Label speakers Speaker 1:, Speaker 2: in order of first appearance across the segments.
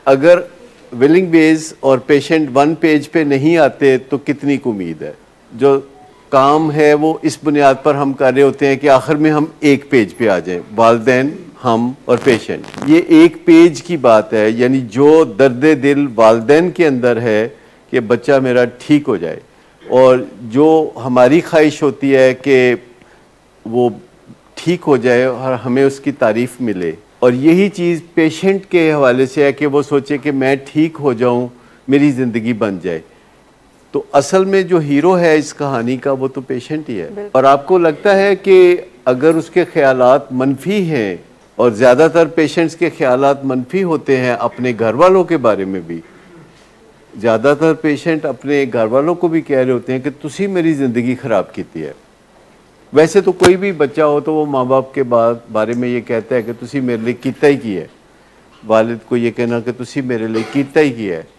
Speaker 1: अगर willing base और patient one page पे नहीं आते तो कितनी उम्मीद है। जो काम है वो इस बुनियाद पर हम कर रहे होते हैं कि आखिर में हम एक पेज पे आ जाएं, वालिदैन, हम और पेशेंट। ये एक पेज की बात है, यानी जो दर्द दिल वालिदैन के अंदर है कि बच्चा मेरा ठीक हो जाए, और जो हमारी ख्वाहिश होती है कि वो ठीक हो जाए और हमें उसकी तारीफ़ मिले। और यही चीज़ पेशेंट के हवाले से है कि वो सोचे कि मैं ठीक हो जाऊं, मेरी ज़िंदगी बन जाए। तो असल में जो हीरो है इस कहानी का वो तो पेशेंट ही है। और आपको लगता है कि अगर उसके ख्यालात मनफी हैं, और ज़्यादातर पेशेंट्स के ख्यालात मनफी होते हैं अपने घर वालों के बारे में भी, ज़्यादातर पेशेंट अपने घर वालों को भी कह रहे होते हैं कि तुसी मेरी ज़िंदगी ख़राब की है। वैसे तो कोई भी बच्चा हो तो वो माँ बाप के बारे में ये कहता है कि तुसी मेरे लिए कीता ही किया है। वालिद को ये कहना कि तुसी मेरे लिए कीता ही किया है,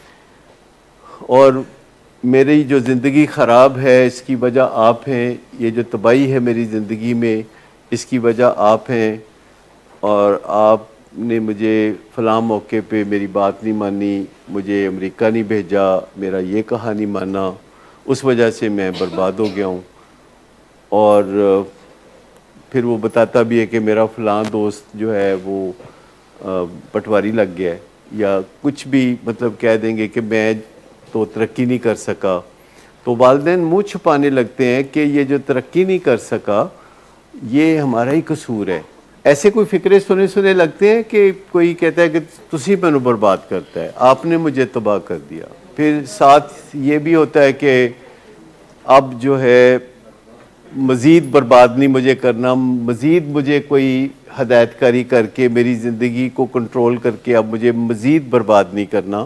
Speaker 1: और मेरी जो ज़िंदगी ख़राब है इसकी वजह आप हैं, ये जो तबाही है मेरी ज़िंदगी में इसकी वजह आप हैं, और आपने मुझे फ़लाँ मौके पे मेरी बात नहीं मानी, मुझे अमेरिका नहीं भेजा, मेरा ये कहा नहीं माना, उस वजह से मैं बर्बाद हो गया हूँ। और फिर वो बताता भी है कि मेरा फ़लाँ दोस्त जो है वो पटवारी लग गया है, या कुछ भी मतलब कह देंगे कि मैं तो तरक्की नहीं कर सका। तो वालिदैन मुँह छुपाने लगते हैं कि ये जो तरक्की नहीं कर सका ये हमारा ही कसूर है। ऐसे कोई फ़िक्रे सुने लगते हैं कि कोई कहता है कि तुसी मैनू बर्बाद करता है, आपने मुझे तबाह कर दिया। फिर साथ ये भी होता है कि अब जो है मज़ीद बर्बाद नहीं मुझे करना, मज़ीद मुझे कोई हदायतकारी करके मेरी ज़िंदगी को कंट्रोल करके अब मुझे मज़ीद बर्बाद नहीं करना।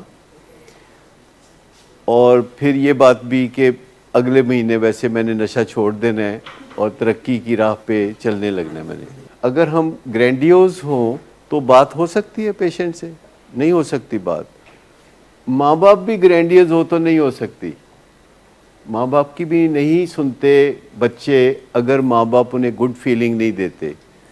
Speaker 1: और फिर ये बात भी कि अगले महीने वैसे मैंने नशा छोड़ देना है और तरक्की की राह पे चलने लगना है मैंने। अगर हम ग्रैंडियोज़ हों तो बात हो सकती है पेशेंट से, नहीं हो सकती बात। माँ बाप भी ग्रैंडियोज़ हो तो नहीं हो सकती। माँ बाप की भी नहीं सुनते बच्चे अगर माँ बाप उन्हें गुड फीलिंग नहीं देते।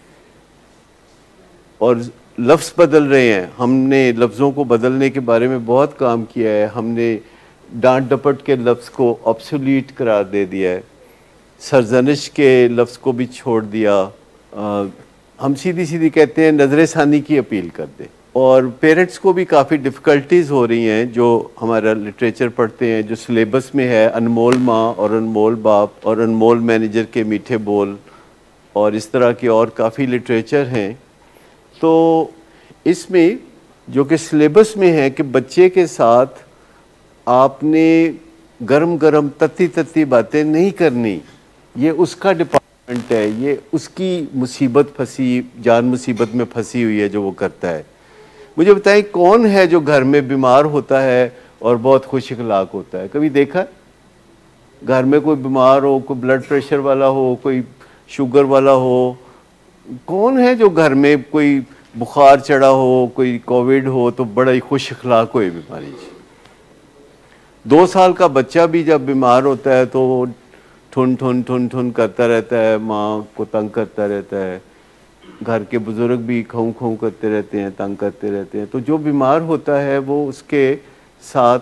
Speaker 1: और लफ्ज़ बदल रहे हैं, हमने लफ्ज़ों को बदलने के बारे में बहुत काम किया है। हमने डांट डपट के लफ्ज़ को ऑब्सोलीट करार दे दिया है, सरजनिश के लफ्ज़ को भी छोड़ दिया। हम सीधी सीधी कहते हैं नज़र षानी की अपील कर दे। और पेरेंट्स को भी काफ़ी डिफ़िकल्टीज़ हो रही हैं जो हमारा लिटरेचर पढ़ते हैं, जो सिलेबस में है, अनमोल माँ और अनमोल बाप और अनमोल मैनेजर के मीठे बोल और इस तरह के और काफ़ी लिटरेचर हैं। तो इसमें जो कि सिलेबस में है कि बच्चे के साथ आपने गरम गरम तत्ती तत्ती बातें नहीं करनी, ये उसका डिपार्टमेंट है, ये उसकी मुसीबत फंसी, जान मुसीबत में फंसी हुई है जो वो करता है। मुझे बताएं कौन है जो घर में बीमार होता है और बहुत खुश अखलाक होता है? कभी देखा? घर में कोई बीमार हो, कोई ब्लड प्रेशर वाला हो, कोई शुगर वाला हो, कौन है जो घर में कोई बुखार चढ़ा हो, कोई कोविड हो तो बड़ा ही खुश अखलाक हो बीमारी से? 2 साल का बच्चा भी जब बीमार होता है तो ठुन ठुन ठुन ठुन करता रहता है, माँ को तंग करता रहता है। घर के बुज़ुर्ग भी खाऊं खाऊं करते रहते हैं, तंग करते रहते हैं। तो जो बीमार होता है वो उसके साथ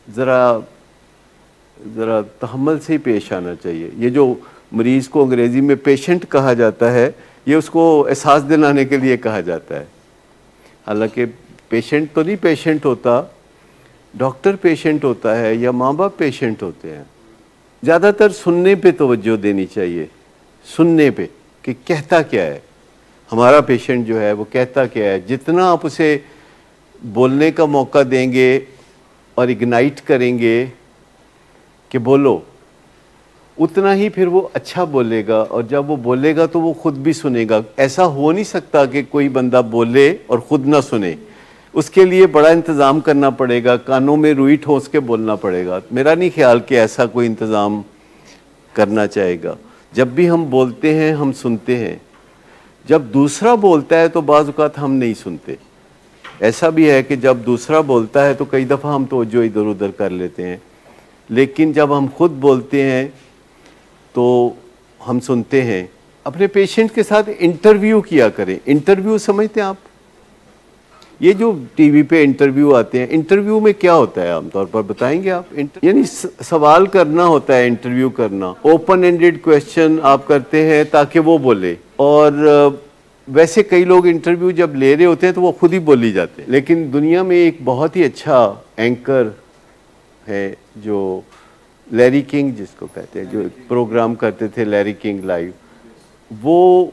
Speaker 1: ज़रा तहम्मुल से ही पेश आना चाहिए। ये जो मरीज़ को अंग्रेज़ी में पेशेंट कहा जाता है, ये उसको एहसास दिलाने के लिए कहा जाता है। हालांकि पेशेंट तो नहीं पेशेंट होता, डॉक्टर पेशेंट होता है या माँ बाप पेशेंट होते हैं। ज़्यादातर सुनने पे तवज्जो देनी चाहिए, सुनने पे कि कहता क्या है हमारा पेशेंट जो है, वो कहता क्या है। जितना आप उसे बोलने का मौका देंगे और इग्नाइट करेंगे कि बोलो, उतना ही फिर वो अच्छा बोलेगा। और जब वो बोलेगा तो वो खुद भी सुनेगा। ऐसा हो नहीं सकता कि कोई बंदा बोले और ख़ुद ना सुने। उसके लिए बड़ा इंतज़ाम करना पड़ेगा, कानों में रुई ठोंस के बोलना पड़ेगा। मेरा नहीं ख्याल कि ऐसा कोई इंतज़ाम करना चाहेगा। जब भी हम बोलते हैं हम सुनते हैं, जब दूसरा बोलता है तो बाज़ औक़ात हम नहीं सुनते। ऐसा भी है कि जब दूसरा बोलता है तो कई दफ़ा हम तवज्जो इधर उधर कर लेते हैं, लेकिन जब हम खुद बोलते हैं तो हम सुनते हैं। अपने पेशेंट के साथ इंटरव्यू किया करें। इंटरव्यू समझते हैं आप? ये जो टीवी पे इंटरव्यू आते हैं, इंटरव्यू में क्या होता है आमतौर पर बताएंगे आप? यानी सवाल करना होता है, इंटरव्यू करना, ओपन एंडेड क्वेश्चन आप करते हैं ताकि वो बोले। और वैसे कई लोग इंटरव्यू जब ले रहे होते हैं तो वो खुद ही बोली जाते हैं, लेकिन दुनिया में एक बहुत ही अच्छा एंकर है जो लैरी किंग जिसको कहते हैं, जो प्रोग्राम करते थे लैरी किंग लाइव, वो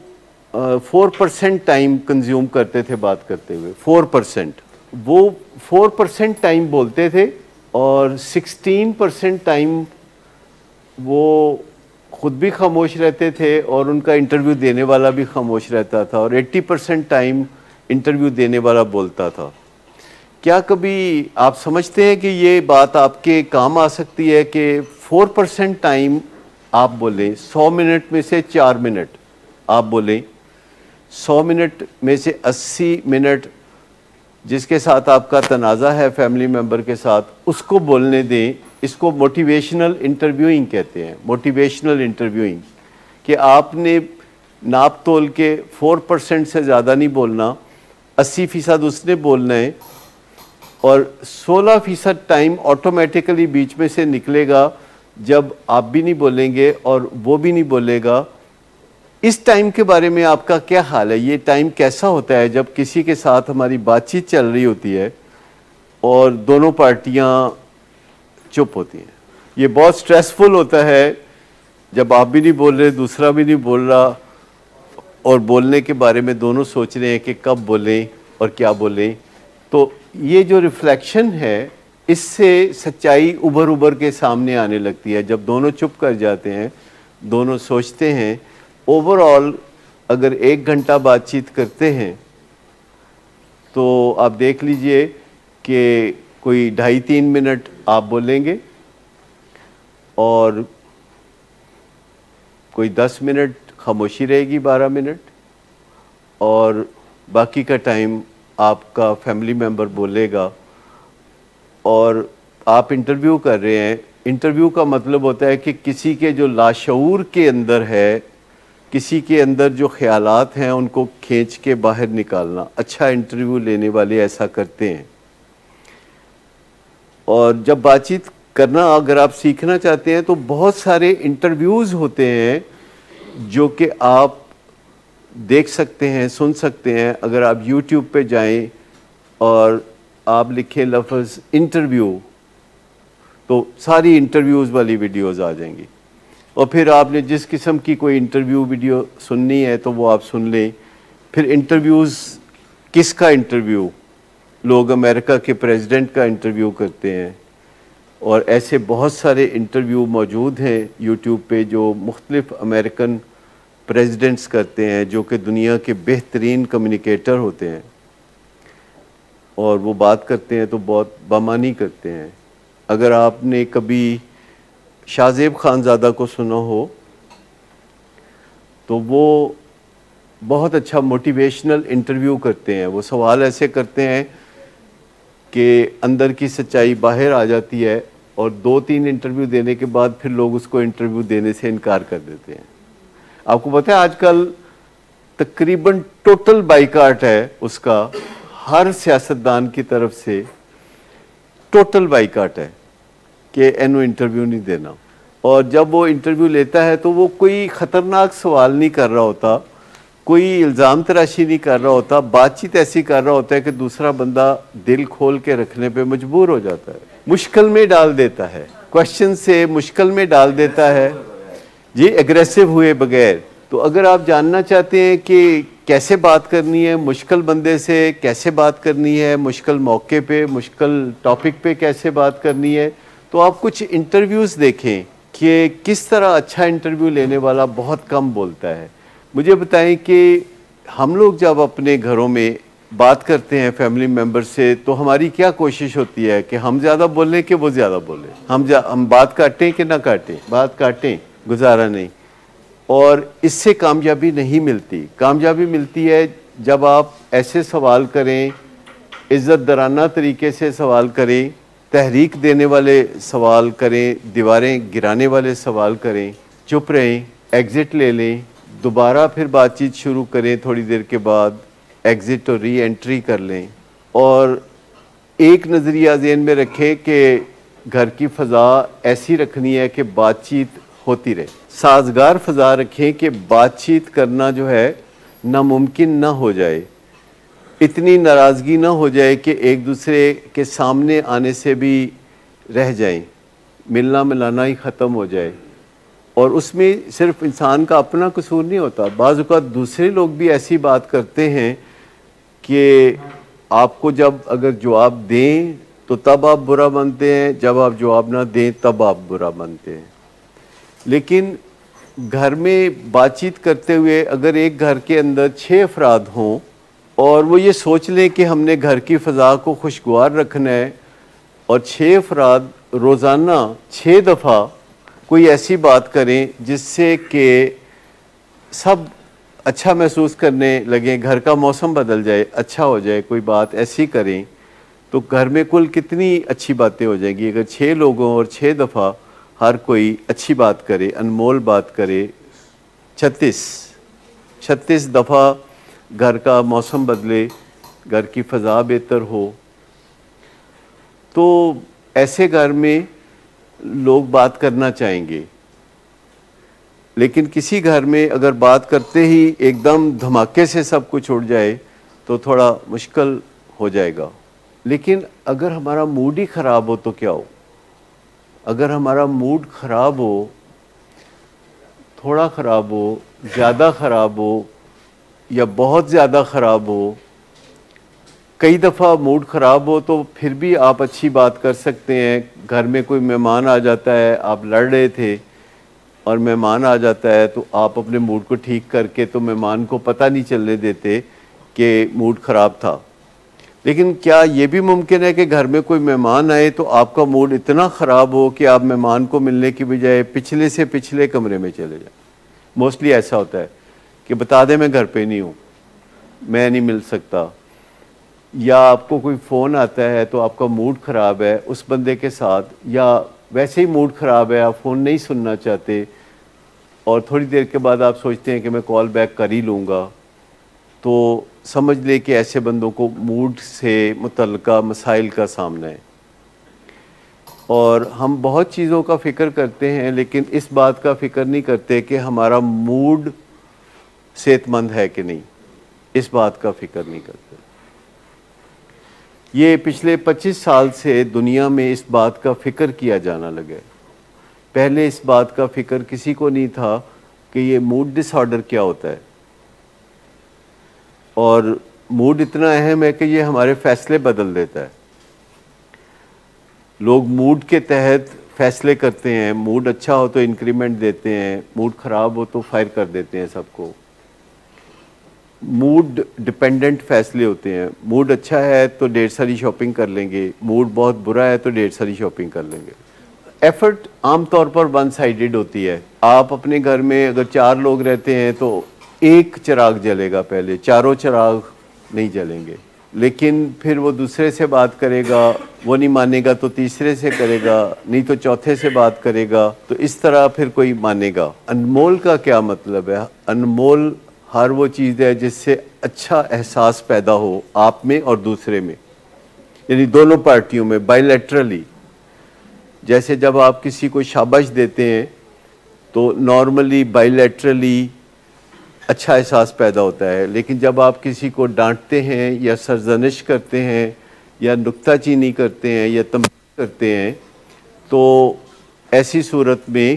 Speaker 1: 4% टाइम कंज्यूम करते थे बात करते हुए। 4%, वो 4% टाइम बोलते थे और 16% टाइम वो खुद भी खामोश रहते थे और उनका इंटरव्यू देने वाला भी खामोश रहता था, और 80% टाइम इंटरव्यू देने वाला बोलता था। क्या कभी आप समझते हैं कि ये बात आपके काम आ सकती है कि 4% टाइम आप बोलें, 100 मिनट में से 4 मिनट आप बोलें, 100 मिनट में से 80 मिनट जिसके साथ आपका तनाज़ा है फैमिली मेम्बर के साथ, उसको बोलने दें। इसको मोटिवेशनल इंटरव्यूइंग कहते हैं, मोटिवेशनल इंटरव्यूइंग, कि आपने नाप तोल के 4% से ज़्यादा नहीं बोलना, 80% उसने बोलना है, और 16% टाइम ऑटोमेटिकली बीच में से निकलेगा जब आप भी नहीं बोलेंगे और वो भी नहीं बोलेगा। इस टाइम के बारे में आपका क्या ख्याल है? ये टाइम कैसा होता है जब किसी के साथ हमारी बातचीत चल रही होती है और दोनों पार्टियां चुप होती हैं? ये बहुत स्ट्रेसफुल होता है जब आप भी नहीं बोल रहे, दूसरा भी नहीं बोल रहा, और बोलने के बारे में दोनों सोच रहे हैं कि कब बोलें और क्या बोलें। तो ये जो रिफ्लेक्शन है, इससे सच्चाई उभर उभर के सामने आने लगती है। जब दोनों चुप कर जाते हैं, दोनों सोचते हैं, ओवरऑल अगर 1 घंटा बातचीत करते हैं तो आप देख लीजिए कि कोई 2.5-3 मिनट आप बोलेंगे और कोई 10 मिनट खामोशी रहेगी, 12 मिनट, और बाकी का टाइम आपका फैमिली मेम्बर बोलेगा। और आप इंटरव्यू कर रहे हैं, इंटरव्यू का मतलब होता है कि किसी के जो लाशऊर के अंदर है, किसी के अंदर जो ख्यालात हैं उनको खींच के बाहर निकालना। अच्छा इंटरव्यू लेने वाले ऐसा करते हैं। और जब बातचीत करना अगर आप सीखना चाहते हैं तो बहुत सारे इंटरव्यूज़ होते हैं जो कि आप देख सकते हैं, सुन सकते हैं। अगर आप YouTube पे जाएं और आप लिखें लफ्ज़ इंटरव्यू तो सारी इंटरव्यूज़ वाली वीडियोज़ आ जाएंगी, और फिर आपने जिस किस्म की कोई इंटरव्यू वीडियो सुननी है तो वो आप सुन लें। फिर इंटरव्यूज़, किसका इंटरव्यू? लोग अमेरिका के प्रेसिडेंट का इंटरव्यू करते हैं, और ऐसे बहुत सारे इंटरव्यू मौजूद हैं YouTube पे जो मुख्तलिफ अमेरिकन प्रेसिडेंट्स करते हैं, जो कि दुनिया के बेहतरीन कम्युनिकेटर होते हैं, और वो बात करते हैं तो बहुत बामानी करते हैं। अगर आपने कभी शाहजेब खानज़ादा को सुना हो तो वो बहुत अच्छा मोटिवेशनल इंटरव्यू करते हैं। वो सवाल ऐसे करते हैं कि अंदर की सच्चाई बाहर आ जाती है, और 2-3 इंटरव्यू देने के बाद फिर लोग उसको इंटरव्यू देने से इनकार कर देते हैं। आपको पता है आजकल तकरीबन टोटल बाइकाट है उसका, हर सियासतदान की तरफ से टोटल बाइकाट है कि इन्हों इंटरव्यू नहीं देना। और जब वो इंटरव्यू लेता है तो वो कोई ख़तरनाक सवाल नहीं कर रहा होता, कोई इल्ज़ाम तराशी नहीं कर रहा होता, बातचीत ऐसी कर रहा होता है कि दूसरा बंदा दिल खोल के रखने पे मजबूर हो जाता है, मुश्किल में डाल देता है, क्वेश्चन से मुश्किल में डाल देता है जी, एग्रेसिव हुए बगैर। तो अगर आप जानना चाहते हैं कि कैसे बात करनी है मुश्किल बंदे से, कैसे बात करनी है मुश्किल मौके पे, मुश्किल टॉपिक पे कैसे बात करनी है, तो आप कुछ इंटरव्यूज़ देखें कि किस तरह अच्छा इंटरव्यू लेने वाला बहुत कम बोलता है। मुझे बताएं कि हम लोग जब अपने घरों में बात करते हैं फैमिली मेम्बर से तो हमारी क्या कोशिश होती है कि हम ज़्यादा बोलें कि वो ज़्यादा बोलें, हम बात काटें कि ना काटें, बात काटें, गुजारा नहीं। और इससे कामयाबी नहीं मिलती। कामयाबी मिलती है जब आप ऐसे सवाल करें, इज़्ज़त दराना तरीके से सवाल करें, तहरीक देने वाले सवाल करें, दीवारें गिराने वाले सवाल करें, चुप रहें, एग्ज़िट ले लें, दोबारा फिर बातचीत शुरू करें, थोड़ी देर के बाद एग्ज़िट और री एंट्री कर लें। और एक नज़रिया ज़हन में रखें कि घर की फ़ज़ा ऐसी रखनी है कि बातचीत होती रहे, साजगार फ़ज़ा रखें कि बातचीत करना जो है नामुमकिन ना हो जाए, इतनी नाराज़गी ना हो जाए कि एक दूसरे के सामने आने से भी रह जाएं, मिलना मिलाना ही ख़त्म हो जाए। और उसमें सिर्फ इंसान का अपना कसूर नहीं होता, बाज़ औक़ात दूसरे लोग भी ऐसी बात करते हैं कि आपको जब अगर जवाब दें तो तब आप बुरा बनते हैं, जब आप जवाब ना दें तब आप बुरा बनते हैं। लेकिन घर में बातचीत करते हुए अगर एक घर के अंदर 6 अफराद हों और वो ये सोच लें कि हमने घर की फ़ज़ा को खुशगवार रखना है और 6 अफराद रोज़ाना 6 दफ़ा कोई ऐसी बात करें जिससे कि सब अच्छा महसूस करने लगें, घर का मौसम बदल जाए, अच्छा हो जाए, कोई बात ऐसी करें तो घर में कुल कितनी अच्छी बातें हो जाएंगी। अगर 6 लोगों और 6 दफ़ा हर कोई अच्छी बात करे, अनमोल बात करे, 36 दफ़ा घर का मौसम बदले, घर की फ़ज़ा बेहतर हो, तो ऐसे घर में लोग बात करना चाहेंगे। लेकिन किसी घर में अगर बात करते ही एकदम धमाके से सब कुछ उड़ जाए तो थोड़ा मुश्किल हो जाएगा। लेकिन अगर हमारा मूड ही ख़राब हो तो क्या हो? अगर हमारा मूड ख़राब हो, थोड़ा ख़राब हो, ज़्यादा ख़राब हो या बहुत ज़्यादा ख़राब हो, कई दफ़ा मूड ख़राब हो तो फिर भी आप अच्छी बात कर सकते हैं। घर में कोई मेहमान आ जाता है, आप लड़ रहे थे और मेहमान आ जाता है तो आप अपने मूड को ठीक करके तो मेहमान को पता नहीं चलने देते कि मूड ख़राब था। लेकिन क्या ये भी मुमकिन है कि घर में कोई मेहमान आए तो आपका मूड इतना ख़राब हो कि आप मेहमान को मिलने की बजाय पिछले से पिछले कमरे में चले जाएं? मोस्टली ऐसा होता है कि बता दें मैं घर पे नहीं हूँ, मैं नहीं मिल सकता। या आपको कोई फ़ोन आता है तो आपका मूड ख़राब है उस बंदे के साथ, या वैसे ही मूड ख़राब है, आप फ़ोन नहीं सुनना चाहते और थोड़ी देर के बाद आप सोचते हैं कि मैं कॉल बैक कर ही लूँगा, तो समझ ले कि ऐसे बंदों को मूड से मुतल्लिका मसाइल का सामना है। और हम बहुत चीज़ों का फ़िक्र करते हैं लेकिन इस बात का फ़िक्र नहीं करते कि हमारा मूड सेहतमंद है कि नहीं, इस बात का फ़िक्र नहीं करते। ये पिछले 25 साल से दुनिया में इस बात का फ़िक्र किया जाना लगा है। पहले इस बात का फ़िक्र किसी को नहीं था कि ये मूड डिसऑर्डर क्या होता है, और मूड इतना अहम है कि ये हमारे फ़ैसले बदल देता है। लोग मूड के तहत फ़ैसले करते हैं, मूड अच्छा हो तो इंक्रीमेंट देते हैं, मूड ख़राब हो तो फायर कर देते हैं सबको। मूड डिपेंडेंट फ़ैसले होते हैं। मूड अच्छा है तो ढेर सारी शॉपिंग कर लेंगे, मूड बहुत बुरा है तो ढेर सारी शॉपिंग कर लेंगे। एफ़र्ट आमतौर पर वन साइडेड होती है। आप अपने घर में अगर 4 लोग रहते हैं तो एक चिराग जलेगा, पहले चारों चिराग नहीं जलेंगे। लेकिन फिर वो दूसरे से बात करेगा, वो नहीं मानेगा तो तीसरे से करेगा, नहीं तो चौथे से बात करेगा, तो इस तरह फिर कोई मानेगा। अनमोल का क्या मतलब है? अनमोल हर वो चीज़ है जिससे अच्छा एहसास पैदा हो आप में और दूसरे में, यानी दोनों पार्टियों में, बायलैटरली। जैसे जब आप किसी को शाबाश देते हैं तो नॉर्मली बायलैटरली अच्छा एहसास पैदा होता है, लेकिन जब आप किसी को डांटते हैं या सरजनिश करते हैं या नुक्ताचीनी करते हैं या तंबीह करते हैं तो ऐसी सूरत में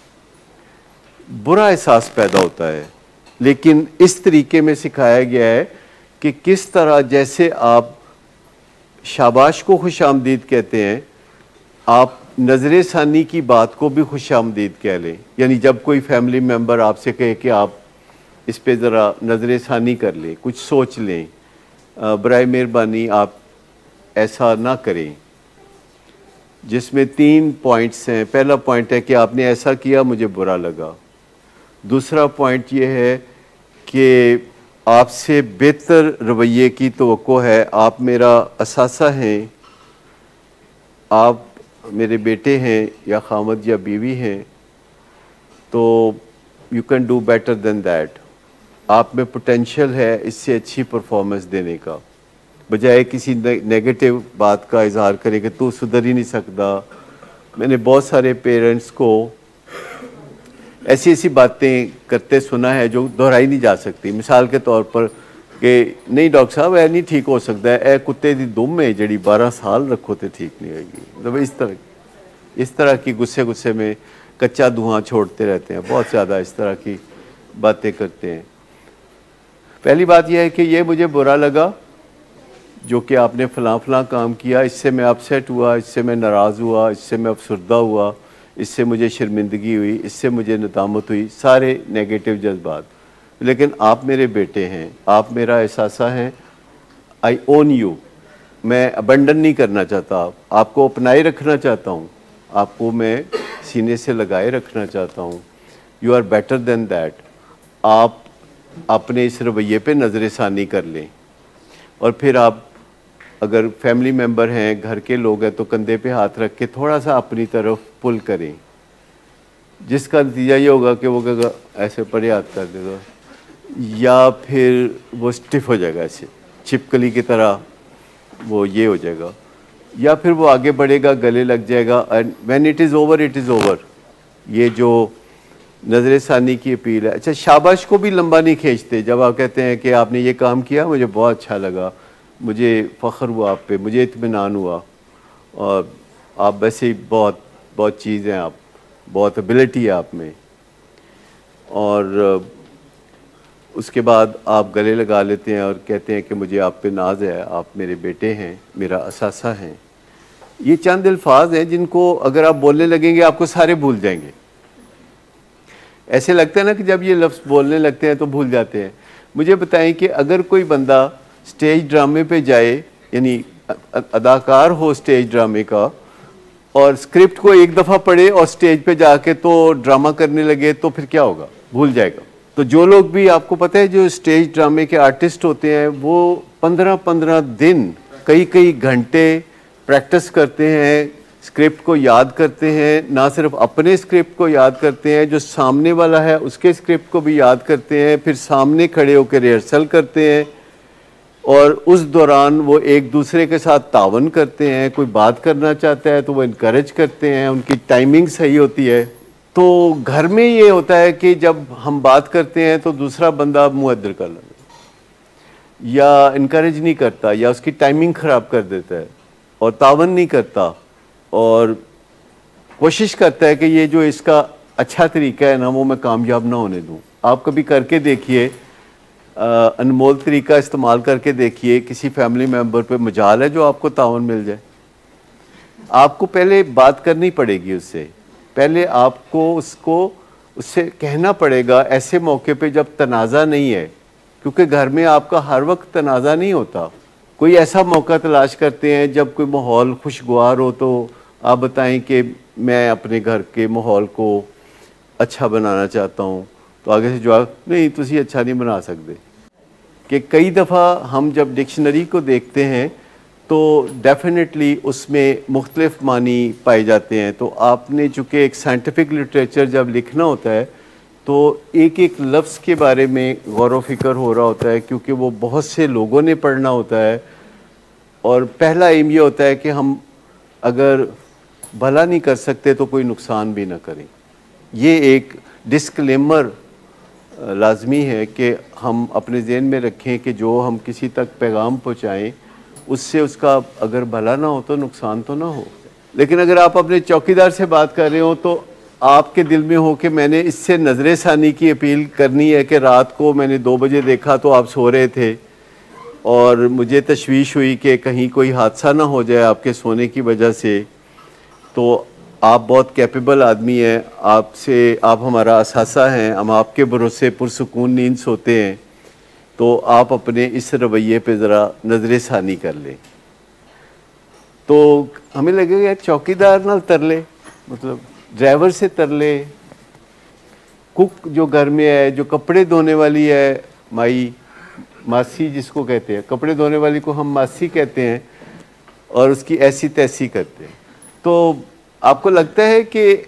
Speaker 1: बुरा एहसास पैदा होता है। लेकिन इस तरीके में सिखाया गया है कि किस तरह जैसे आप शाबाश को खुशामदीद कहते हैं, आप नज़र सानी की बात को भी खुशामदीद कह लें। यानी जब कोई फैमिली मेम्बर आपसे कहे कि आप इस पे ज़रा नज़र सानी कर लें, कुछ सोच लें, बराए मेहरबानी आप ऐसा ना करें, जिसमें 3 पॉइंट्स हैं। पहला पॉइंट है कि आपने ऐसा किया, मुझे बुरा लगा। दूसरा पॉइंट ये है कि आपसे बेहतर रवैये की तवक्को है, आप मेरा असासा हैं, आप मेरे बेटे हैं या खामद या बीवी हैं, तो you can do better than that. आप में पोटेंशियल है इससे अच्छी परफॉर्मेंस देने का। बजाय किसी नेगेटिव बात का इजहार करें कि तू सुधर ही नहीं सकता। मैंने बहुत सारे पेरेंट्स को ऐसी ऐसी बातें करते सुना है जो दोहराई नहीं जा सकती। मिसाल के तौर पर कि नहीं डॉक्टर साहब ऐ नहीं ठीक हो सकता है, ए कुत्ते दी दुम है जी 12 साल रखो तो ठीक नहीं होगी। मतलब इस तरह की गुस्से में कच्चा धुआं छोड़ते रहते हैं, बहुत ज़्यादा इस तरह की बातें करते हैं। पहली बात यह है कि ये मुझे बुरा लगा जो कि आपने फ़लाँ काम किया, इससे मैं अपसेट हुआ, इससे मैं नाराज़ हुआ, इससे मैं अफसरदा हुआ, इससे मुझे शर्मिंदगी हुई, इससे मुझे नदामत हुई, सारे नेगेटिव जज्बात। लेकिन आप मेरे बेटे हैं, आप मेरा एहसासा हैं, आई ओन यू। मैं अबंडन नहीं करना चाहता, आपको अपनाए रखना चाहता हूँ, आपको मैं सीने से लगाए रखना चाहता हूँ। You are better than that. आप अपने इस रवैये पे नज़र-ए-सानी कर लें और फिर आप अगर फैमिली मेम्बर हैं, घर के लोग हैं, तो कंधे पे हाथ रख के थोड़ा सा अपनी तरफ पुल करें, जिसका नतीजा ये होगा कि वो कहेगा ऐसे परे हाथ कर देगा, या फिर वो स्टिफ हो जाएगा, ऐसे छिपकली की तरह वो ये हो जाएगा, या फिर वो आगे बढ़ेगा, गले लग जाएगा। And when it is over it is over. ये जो नज़र-ए-सानी की अपील है। अच्छा, शाबाश को भी लंबा नहीं खींचते। जब आप कहते हैं कि आपने ये काम किया, मुझे बहुत अच्छा लगा, मुझे फ़ख्र हुआ आप पे, मुझे इत्मीनान हुआ, और आप वैसे ही बहुत चीज़ हैं, आप बहुत एबिलिटी है आप में, और उसके बाद आप गले लगा लेते हैं और कहते हैं कि मुझे आप पे नाज है, आप मेरे बेटे हैं, मेरा असासा हैं। ये चंद अल्फाज हैं जिनको अगर आप बोलने लगेंगे आपको सारे भूल जाएंगे। ऐसे लगता है ना कि जब ये लफ्ज़ बोलने लगते हैं तो भूल जाते हैं। मुझे बताएं कि अगर कोई बंदा स्टेज ड्रामे पे जाए, यानी अदाकार हो स्टेज ड्रामे का, और स्क्रिप्ट को एक दफ़ा पढ़े और स्टेज पे जाके तो ड्रामा करने लगे, तो फिर क्या होगा? भूल जाएगा। तो जो लोग भी, आपको पता है, जो स्टेज ड्रामे के आर्टिस्ट होते हैं, वो 15-15 दिन, कई घंटे प्रैक्टिस करते हैं, स्क्रिप्ट को याद करते हैं। ना सिर्फ अपने स्क्रिप्ट को याद करते हैं, जो सामने वाला है उसके स्क्रिप्ट को भी याद करते हैं, फिर सामने खड़े होकर रिहर्सल करते हैं, और उस दौरान वो एक दूसरे के साथ तावन करते हैं। कोई बात करना चाहता है तो वो इनकरेज करते हैं, उनकी टाइमिंग सही होती है। तो घर में ये होता है कि जब हम बात करते हैं तो दूसरा बंदा मुअद्दर कर लेता है, या इनकरेज नहीं करता, या उसकी टाइमिंग ख़राब कर देता है, और तावन नहीं करता, और कोशिश करता है कि ये जो इसका अच्छा तरीका है ना, वो मैं कामयाब ना होने दूँ। आप कभी करके देखिए, अनमोल तरीका इस्तेमाल करके देखिए, किसी फैमिली मेम्बर पे मजाल है जो आपको तावन मिल जाए। आपको पहले बात करनी पड़ेगी उससे, पहले आपको उससे कहना पड़ेगा ऐसे मौके पे जब तनाज़ा नहीं है, क्योंकि घर में आपका हर वक्त तनाज़ा नहीं होता। कोई ऐसा मौका तलाश करते हैं जब कोई माहौल खुशगवार हो। तो आप बताएं कि मैं अपने घर के माहौल को अच्छा बनाना चाहता हूँ, तो आगे से जवाब नहीं, तुसी अच्छा नहीं बना सकते। कि कई दफ़ा हम जब डिक्शनरी को देखते हैं तो डेफिनेटली उसमें मुख्तलिफ मानी पाए जाते हैं। तो आपने चूँकि एक साइंटिफिक लिटरेचर जब लिखना होता है तो एक एक लफ्ज़ के बारे में गौर व फिक्र हो रहा होता है, क्योंकि वो बहुत से लोगों ने पढ़ना होता है। और पहला एम ये होता है कि हम अगर भला नहीं कर सकते तो कोई नुकसान भी ना करें। ये एक डिस्क्लेमर लाजमी है कि हम अपने ज़हन में रखें कि जो हम किसी तक पैगाम पहुँचाएँ उससे उसका अगर भला ना हो तो नुकसान तो ना हो। लेकिन अगर आप अपने चौकीदार से बात कर रहे हो तो आपके दिल में हो कि मैंने इससे नज़र-ए-सानी की अपील करनी है कि रात को मैंने 2 बजे देखा तो आप सो रहे थे, और मुझे तशवीश हुई कि कहीं कोई हादसा ना हो जाए आपके सोने की वजह से। तो आप बहुत कैपेबल आदमी हैं, आप हमारा असासा हैं, हम आपके भरोसे पुरसुकून नींद सोते हैं। तो आप अपने इस रवैये पे ज़रा नज़र-ए-सानी कर लें। तो हमें लगेगा यार चौकीदार ना तरले, मतलब ड्राइवर से तरले, कुक जो घर में है, जो कपड़े धोने वाली है, मासी जिसको कहते हैं, कपड़े धोने वाली को हम मासी कहते हैं, और उसकी ऐसी तैसी करते हैं। तो आपको लगता है कि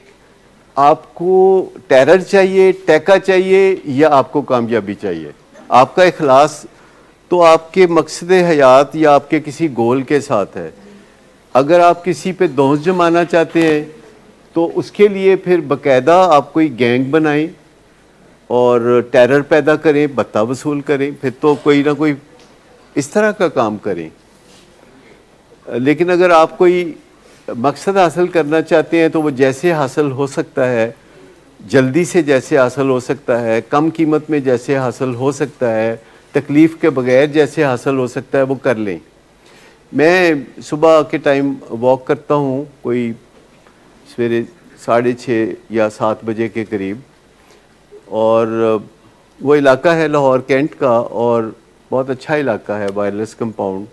Speaker 1: आपको टेरर चाहिए, टैका चाहिए, या आपको कामयाबी चाहिए? आपका इखलास तो तो आपके मकसद हयात या आपके किसी गोल के साथ है। अगर आप किसी पे दोस्त जमाना चाहते हैं तो उसके लिए फिर बाकायदा आप कोई गैंग बनाएं और टेरर पैदा करें, भत्ता वसूल करें, फिर तो कोई ना कोई इस तरह का काम करें। लेकिन अगर आप कोई मकसद हासिल करना चाहते हैं तो वो जैसे हासिल हो सकता है, जल्दी से जैसे हासिल हो सकता है, कम कीमत में जैसे हासिल हो सकता है, तकलीफ़ के बगैर जैसे हासिल हो सकता है, वो कर लें। मैं सुबह के टाइम वॉक करता हूँ, कोई सवेरे 6:30 या 7 बजे के करीब, और वो इलाका है लाहौर कैंट का और बहुत अच्छा इलाका है, वायरलेस कंपाउंड।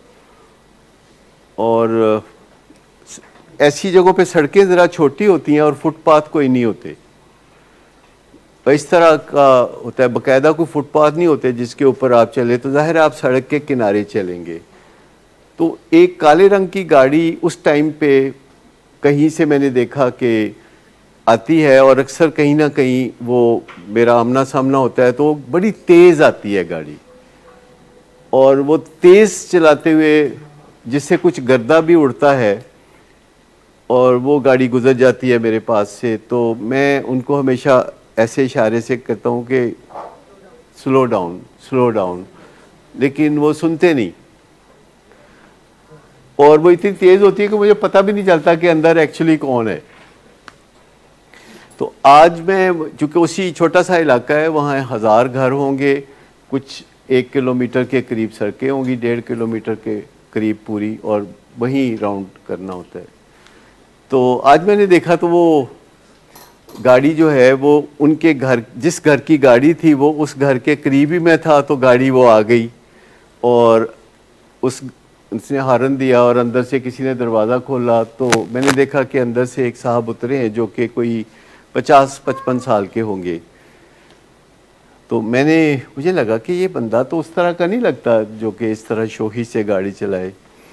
Speaker 1: और ऐसी जगहों पे सड़कें ज़रा छोटी होती हैं और फुटपाथ कोई नहीं होते। इस तरह का होता है, बाकायदा कोई फुटपाथ नहीं होते जिसके ऊपर आप चले, तो ज़ाहिर है आप सड़क के किनारे चलेंगे। तो एक काले रंग की गाड़ी उस टाइम पे कहीं से मैंने देखा कि आती है और अक्सर कहीं ना कहीं वो मेरा आमना सामना होता है, तो बड़ी तेज़ आती है गाड़ी और वो तेज़ चलाते हुए जिससे कुछ गर्दा भी उड़ता है और वो गाड़ी गुजर जाती है मेरे पास से। तो मैं उनको हमेशा ऐसे इशारे से कहता हूँ कि स्लो डाउन, स्लो डाउन, लेकिन वो सुनते नहीं और वो इतनी तेज़ होती है कि मुझे पता भी नहीं चलता कि अंदर एक्चुअली कौन है। तो आज मैं, चूँकि उसी छोटा सा इलाका है, वहाँ 1000 घर होंगे, कुछ 1 किलोमीटर के करीब सड़कें होंगी, 1.5 किलोमीटर के करीब पूरी, और वहीं राउंड करना होता है। तो आज मैंने देखा तो वो गाड़ी जो है वो उनके घर, जिस घर की गाड़ी थी वो उस घर के करीब ही मैं था, तो गाड़ी वो आ गई और उसने हॉर्न दिया और अंदर से किसी ने दरवाज़ा खोला। तो मैंने देखा कि अंदर से एक साहब उतरे हैं जो कि कोई 50-55 साल के होंगे। तो मुझे लगा कि ये बंदा तो उस तरह का नहीं लगता जो कि इस तरह शोखी से गाड़ी चलाए।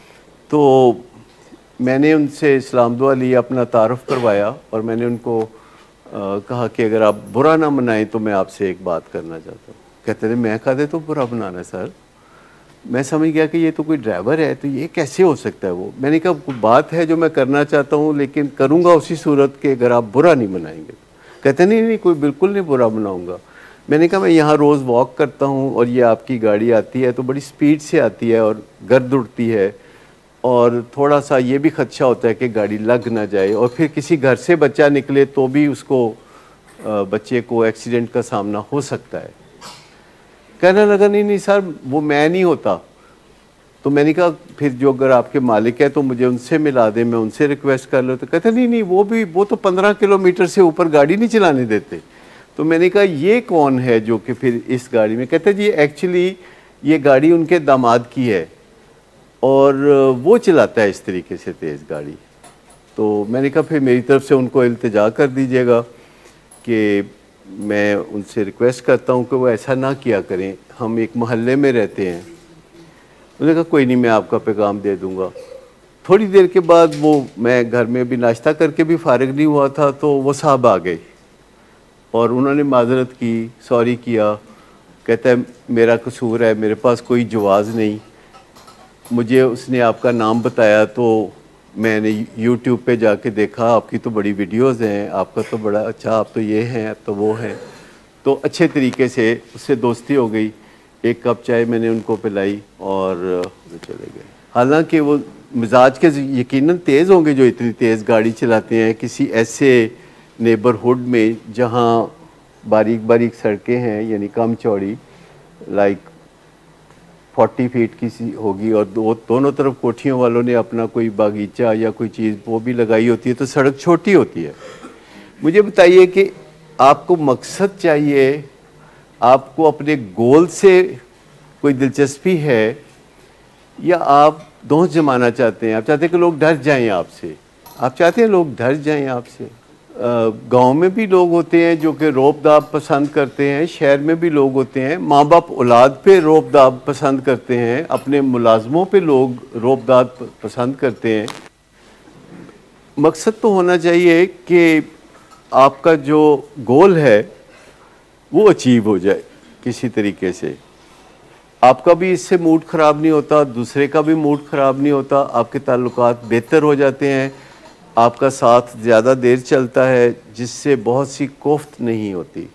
Speaker 1: तो मैंने उनसे सलाम दुआ ली, अपना तारुफ करवाया और मैंने उनको कहा कि अगर आप बुरा ना मनाएं तो मैं आपसे एक बात करना चाहता हूँ। कहते थे मैं कहा दे तो बुरा बनाना सर। मैं समझ गया कि ये तो कोई ड्राइवर है, तो ये कैसे हो सकता है वो। मैंने कहा कोई बात है जो मैं करना चाहता हूँ, लेकिन करूँगा उसी सूरत के अगर आप बुरा नहीं मनाएंगे। कहते नहीं, कोई बिल्कुल नहीं बुरा मनाऊँगा। मैंने कहा मैं यहाँ रोज़ वॉक करता हूँ और ये आपकी गाड़ी आती है तो बड़ी स्पीड से आती है और गर्द उड़ती है और थोड़ा सा ये भी खदशा होता है कि गाड़ी लग ना जाए और फिर किसी घर से बच्चा निकले तो भी उसको बच्चे को एक्सीडेंट का सामना हो सकता है। कहने लगा नहीं सर वो मैं नहीं होता। तो मैंने कहा फिर जो अगर आपके मालिक है तो मुझे उनसे मिला दे, मैं उनसे रिक्वेस्ट कर लो। तो कहते नहीं वो तो 15 किलोमीटर से ऊपर गाड़ी नहीं चलाने देते। तो मैंने कहा ये कौन है जो कि फिर इस गाड़ी में। कहते जी एक्चुअली ये गाड़ी उनके दामाद की है और वो चलाता है इस तरीके से तेज़ गाड़ी। तो मैंने कहा फिर मेरी तरफ से उनको इल्तिजा कर दीजिएगा कि मैं उनसे रिक्वेस्ट करता हूँ कि वो ऐसा ना किया करें, हम एक मोहल्ले में रहते हैं। उन्होंने कहा कोई नहीं, मैं आपका पैगाम दे दूँगा। थोड़ी देर के बाद मैं घर में भी नाश्ता करके भी फारिग नहीं हुआ था, तो वो साहब आ गए और उन्होंने माजरत की, सॉरी किया। कहता है मेरा कसूर है, मेरे पास कोई जवाज़ नहीं, मुझे उसने आपका नाम बताया तो मैंने YouTube पे जाके देखा, आपकी तो बड़ी वीडियोस हैं, आपका तो बड़ा अच्छा, आप तो ये हैं, आप तो वो हैं। तो अच्छे तरीके से उससे दोस्ती हो गई। 1 कप चाय मैंने उनको पिलाई और वो चले गए। हालांकि वो मिजाज के यकीनन तेज़ होंगे जो इतनी तेज़ गाड़ी चलाते हैं किसी ऐसे नेबरहुड में जहाँ बारीक बारीक सड़कें हैं, यानी कम चौड़ी, लाइक 40 फीट की सी होगी और दोनों तरफ कोठियों वालों ने अपना कोई बागीचा या कोई चीज़ वो भी लगाई होती है, तो सड़क छोटी होती है। मुझे बताइए कि आपको मकसद चाहिए, आपको अपने गोल से कोई दिलचस्पी है या आप दोस्त जमाना चाहते हैं? आप चाहते हैं कि लोग डर जाएं आपसे, आप चाहते हैं लोग डर जाएं आपसे। गांव में भी लोग होते हैं जो कि रौब दाब पसंद करते हैं, शहर में भी लोग होते हैं। माँ बाप औलाद पे रौब दाब पसंद करते हैं, अपने मुलाजमों पे लोग रौब दाब पसंद करते हैं। मकसद तो होना चाहिए कि आपका जो गोल है वो अचीव हो जाए किसी तरीके से। आपका भी इससे मूड ख़राब नहीं होता, दूसरे का भी मूड ख़राब नहीं होता, आपके ताल्लुकात बेहतर हो जाते हैं, आपका साथ ज़्यादा देर चलता है, जिससे बहुत सी कोफ्त नहीं होती।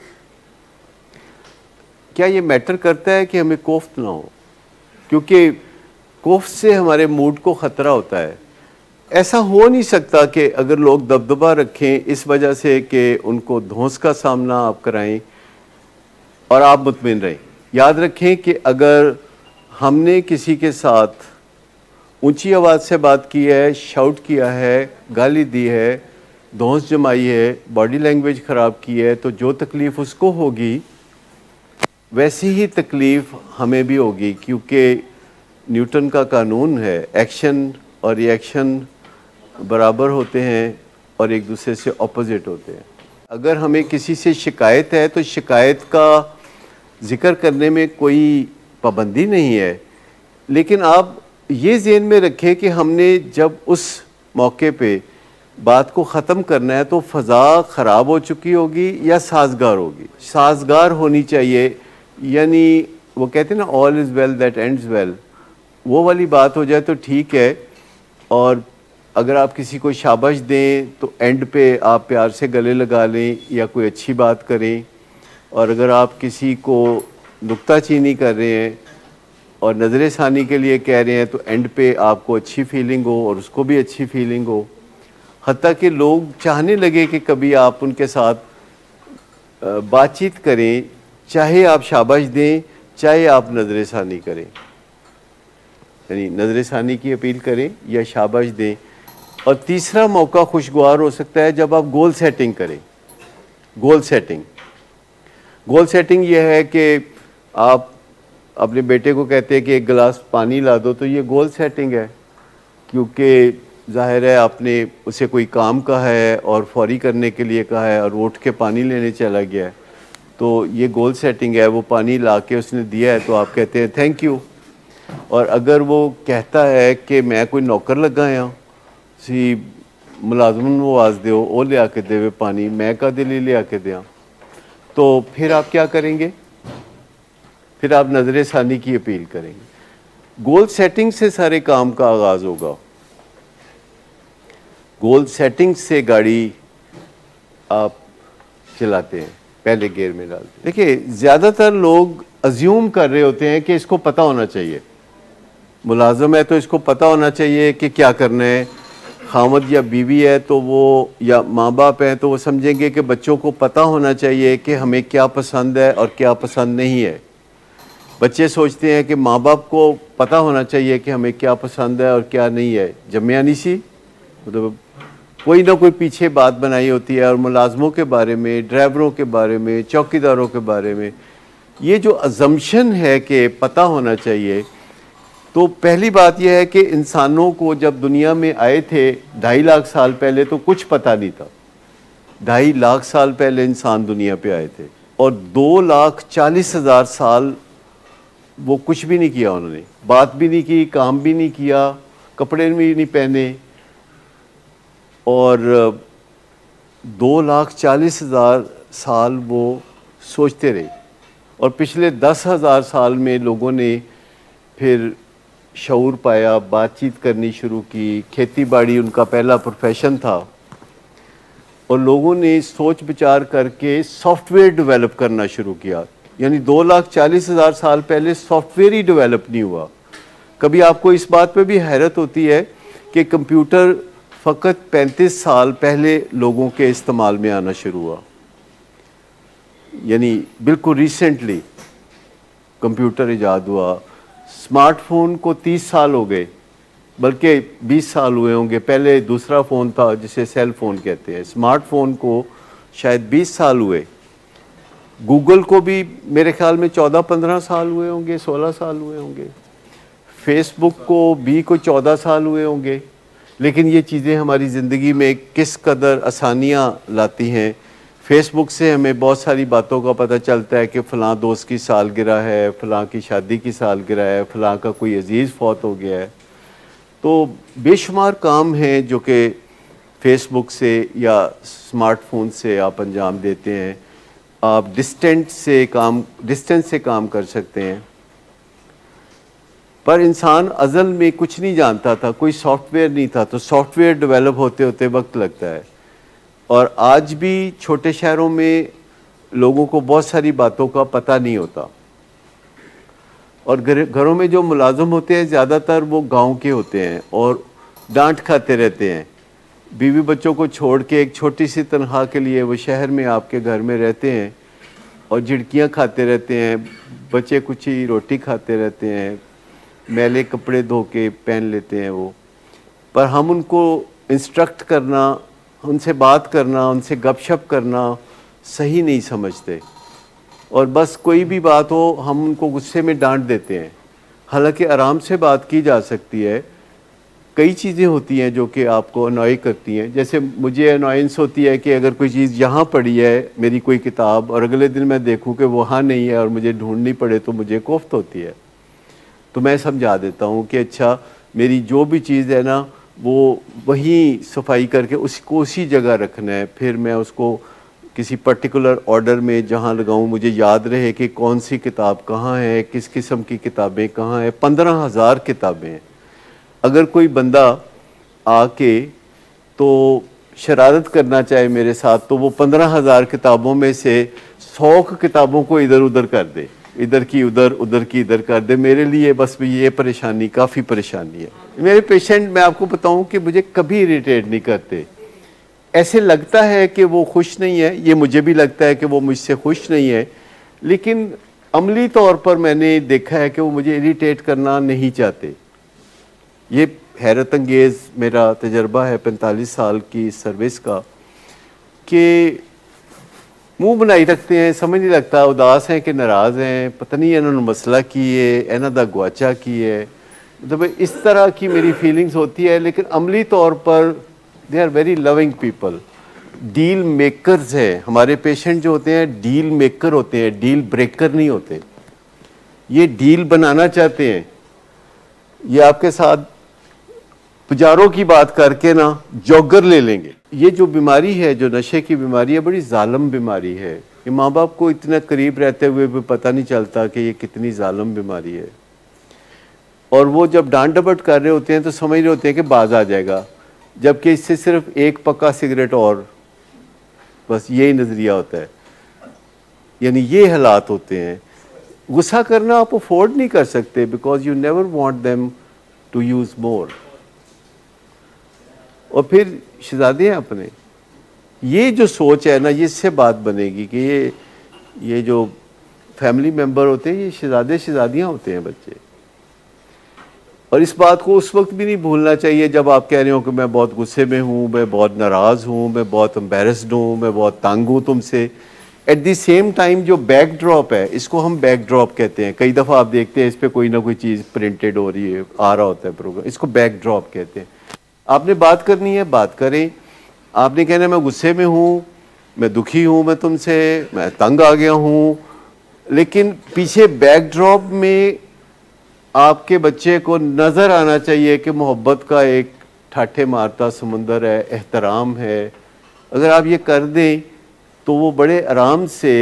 Speaker 1: क्या ये मैटर करता है कि हमें कोफ्त ना हो? क्योंकि कोफ्त से हमारे मूड को ख़तरा होता है। ऐसा हो नहीं सकता कि अगर लोग दबदबा रखें इस वजह से कि उनको धौंस का सामना आप कराएं और आप मुतमिन रहें। याद रखें कि अगर हमने किसी के साथ ऊंची आवाज़ से बात की है, शाउट किया है, गाली दी है, धौंस जमाई है, बॉडी लैंग्वेज ख़राब की है, तो जो तकलीफ़ उसको होगी वैसी ही तकलीफ़ हमें भी होगी, क्योंकि न्यूटन का कानून है, एक्शन और रिएक्शन बराबर होते हैं और एक दूसरे से ऑपोजिट होते हैं। अगर हमें किसी से शिकायत है तो शिकायत का ज़िक्र करने में कोई पाबंदी नहीं है, लेकिन आप ये ज़हन में रखें कि हमने जब उस मौके पे बात को ख़त्म करना है तो फ़ज़ा ख़राब हो चुकी होगी या साजगार होगी। साजगार होनी चाहिए, यानी वो कहते हैं ना, all is well that ends well, वो वाली बात हो जाए तो ठीक है। और अगर आप किसी को शाबाश दें तो एंड पे आप प्यार से गले लगा लें या कोई अच्छी बात करें, और अगर आप किसी को नुक्ताचीनी कर रहे हैं और नज़र सानी के लिए कह रहे हैं तो एंड पे आपको अच्छी फीलिंग हो और उसको भी अच्छी फीलिंग हो, हत्ता कि लोग चाहने लगे कि कभी आप उनके साथ बातचीत करें, चाहे आप शाबाश दें चाहे आप नज़र सानी करें, यानी नज़र सानी की अपील करें या शाबाश दें। और तीसरा मौका खुशगवार हो सकता है जब आप गोल सेटिंग करें। गोल सेटिंग यह है कि आप अपने बेटे को कहते हैं कि एक गिलास पानी ला दो, तो ये गोल सेटिंग है, क्योंकि ज़ाहिर है आपने उसे कोई काम कहा है और फौरी करने के लिए कहा है और वो उठ के पानी लेने चला गया है, तो ये गोल सेटिंग है। वो पानी ला के उसने दिया है तो आप कहते हैं थैंक यू। और अगर वो कहता है कि मैं कोई नौकर लगा हाँ, सी मुलाजमन वो आवाज़ दो वो ले आके देवे पानी, मैं का दिल ले आके दिया, तो फिर आप क्या करेंगे? फिर आप नज़र सानी की अपील करेंगे। गोल सेटिंग से सारे काम का आगाज़ होगा। गोल सेटिंग से गाड़ी आप चलाते हैं, पहले गियर में डालते हैं। देखिए, ज़्यादातर लोग अज्यूम कर रहे होते हैं कि इसको पता होना चाहिए, मुलाजम है तो इसको पता होना चाहिए कि क्या करना है, खामद या बीवी है तो वो, या माँ बाप हैं तो वो समझेंगे कि बच्चों को पता होना चाहिए कि हमें क्या पसंद है और क्या पसंद नहीं है। बच्चे सोचते हैं कि माँ बाप को पता होना चाहिए कि हमें क्या पसंद है और क्या नहीं है। जमियानी सी मतलब कोई ना कोई पीछे बात बनाई होती है। और मुलाजमों के बारे में, ड्राइवरों के बारे में, चौकीदारों के बारे में ये जो अजम्पशन है कि पता होना चाहिए, तो पहली बात यह है कि इंसानों को जब दुनिया में आए थे 2.5 लाख साल पहले तो कुछ पता नहीं था। 2.5 लाख साल पहले इंसान दुनिया पे आए थे और 2,40,000 साल वो कुछ भी नहीं किया, उन्होंने बात भी नहीं की, काम भी नहीं किया, कपड़े भी नहीं पहने, और 2,40,000 साल वो सोचते रहे। और पिछले 10,000 साल में लोगों ने फिर शऊर पाया, बातचीत करनी शुरू की, खेती बाड़ी उनका पहला प्रोफेशन था, और लोगों ने सोच विचार करके सॉफ्टवेयर डेवलप करना शुरू किया। यानी 2,40,000 साल पहले सॉफ्टवेयर ही डेवलप नहीं हुआ। कभी आपको इस बात पे भी हैरत होती है कि कंप्यूटर फ़कत 35 साल पहले लोगों के इस्तेमाल में आना शुरू हुआ, यानी बिल्कुल रिसेंटली कंप्यूटर ईजाद हुआ। स्मार्टफोन को 30 साल हो गए, बल्कि 20 साल हुए होंगे। पहले दूसरा फ़ोन था जिसे सेल फ़ोन कहते हैं, स्मार्टफोन को शायद 20 साल हुए। गूगल को भी मेरे ख्याल में 14-15 साल हुए होंगे, 16 साल हुए होंगे। फेसबुक को भी कोई 14 साल हुए होंगे। लेकिन ये चीज़ें हमारी ज़िंदगी में किस कदर आसानियाँ लाती हैं। फेसबुक से हमें बहुत सारी बातों का पता चलता है कि फ़लाँ दोस्त की सालगिरह है, फ़लाँ की शादी की सालगिरह है, फ़लाँ का कोई अजीज़ फौत हो गया है। तो बेशुमार काम हैं जो कि फेसबुक से या स्मार्टफोन से आप अंजाम देते हैं। आप डिस्टेंस से काम कर सकते हैं। पर इंसान अज़ल में कुछ नहीं जानता था, कोई सॉफ्टवेयर नहीं था, तो सॉफ्टवेयर डेवलप होते होते वक्त लगता है। और आज भी छोटे शहरों में लोगों को बहुत सारी बातों का पता नहीं होता, और घरों में जो मुलाजिम होते हैं ज़्यादातर वो गांव के होते हैं और डांट खाते रहते हैं। बीवी बच्चों को छोड़ के एक छोटी सी तनख्वाह के लिए वो शहर में आपके घर में रहते हैं और झिड़कियाँ खाते रहते हैं, बच्चे कुछ ही रोटी खाते रहते हैं, मैले कपड़े धो के पहन लेते हैं वो। पर हम उनको इंस्ट्रक्ट करना, उनसे बात करना, उनसे गपशप करना सही नहीं समझते, और बस कोई भी बात हो हम उनको गुस्से में डांट देते हैं। हालांकि आराम से बात की जा सकती है। कई चीज़ें होती हैं जो कि आपको अनॉय करती हैं। जैसे मुझे अनॉयंस होती है कि अगर कोई चीज़ यहाँ पड़ी है, मेरी कोई किताब, और अगले दिन मैं देखूँ कि वहाँ नहीं है और मुझे ढूंढनी पड़े, तो मुझे कोफ्त होती है। तो मैं समझा देता हूँ कि अच्छा, मेरी जो भी चीज़ है ना वो वहीं सफाई करके उसको उसी जगह रखना है। फिर मैं उसको किसी पर्टिकुलर ऑर्डर में जहाँ लगाऊँ, मुझे याद रहे कि कौन सी किताब कहाँ है, किस किस्म की किताबें कहाँ हैं। 15,000 किताबें हैं। अगर कोई बंदा आके तो शरारत करना चाहे मेरे साथ, तो वो 15,000 किताबों में से 100 किताबों को इधर उधर कर दे, इधर की उधर, उधर की इधर कर दे। मेरे लिए बस भी ये परेशानी, काफ़ी परेशानी है। मेरे पेशेंट, मैं आपको बताऊं कि मुझे कभी इरिटेट नहीं करते। ऐसे लगता है कि वो खुश नहीं है, ये मुझे भी लगता है कि वो मुझसे खुश नहीं है, लेकिन अमली तौर पर मैंने देखा है कि वो मुझे इरिटेट करना नहीं चाहते। ये हैरत अंगेज़ मेरा तजर्बा है 45 साल की सर्विस का, कि मुंह बनाई रखते हैं, समझ नहीं लगता उदास हैं कि नाराज़ हैं, पता नहीं इन्होंने मसला की है, इन्हों दा गुआचा की है। मतलब इस तरह की मेरी फीलिंग्स होती है। लेकिन अमली तौर पर they are very loving people, deal makers हैं। हमारे पेशेंट जो होते हैं डील मेकर होते हैं, डील ब्रेकर नहीं होते। ये डील बनाना चाहते हैं। ये आपके साथ पुजारों की बात करके ना जॉगर ले लेंगे। ये जो बीमारी है, जो नशे की बीमारी है, बड़ी जालिम बीमारी है। ये माँ बाप को इतना करीब रहते हुए भी पता नहीं चलता कि ये कितनी जालिम बीमारी है। और वो जब डांट डपट कर रहे होते हैं तो समझ रहे होते हैं कि बाज आ जाएगा, जबकि इससे सिर्फ एक पक्का सिगरेट और, बस यही नज़रिया होता है। यानी ये हालात होते हैं। गुस्सा करना आप अफोर्ड नहीं कर सकते, because you never want them to use more. और फिर शहजादे हैं अपने, ये जो सोच है ना, ये इससे बात बनेगी कि ये जो फैमिली मेम्बर होते हैं, ये शहजादे शहजादियाँ होते हैं बच्चे। और इस बात को उस वक्त भी नहीं भूलना चाहिए जब आप कह रहे हो कि मैं बहुत गुस्से में हूँ, मैं बहुत नाराज़ हूँ, मैं बहुत एम्बेरस्ड हूँ, मैं बहुत तंग हूँ तुमसे। एट द सेम टाइम जो बैक ड्रॉप है, इसको हम बैक ड्रॉप कहते हैं। कई दफ़ा आप देखते हैं इस पर कोई ना कोई चीज़ प्रिंटेड हो रही है, आ रहा होता है प्रोग्राम, इसको बैक ड्रॉप कहते हैं। आपने बात करनी है, बात करें। आपने कहना मैं गुस्से में हूँ, मैं दुखी हूँ, मैं तुमसे, मैं तंग आ गया हूँ, लेकिन पीछे बैकड्रॉप में आपके बच्चे को नज़र आना चाहिए कि मोहब्बत का एक ठाठे मारता समुंदर है, एहतराम है। अगर आप ये कर दें तो वो बड़े आराम से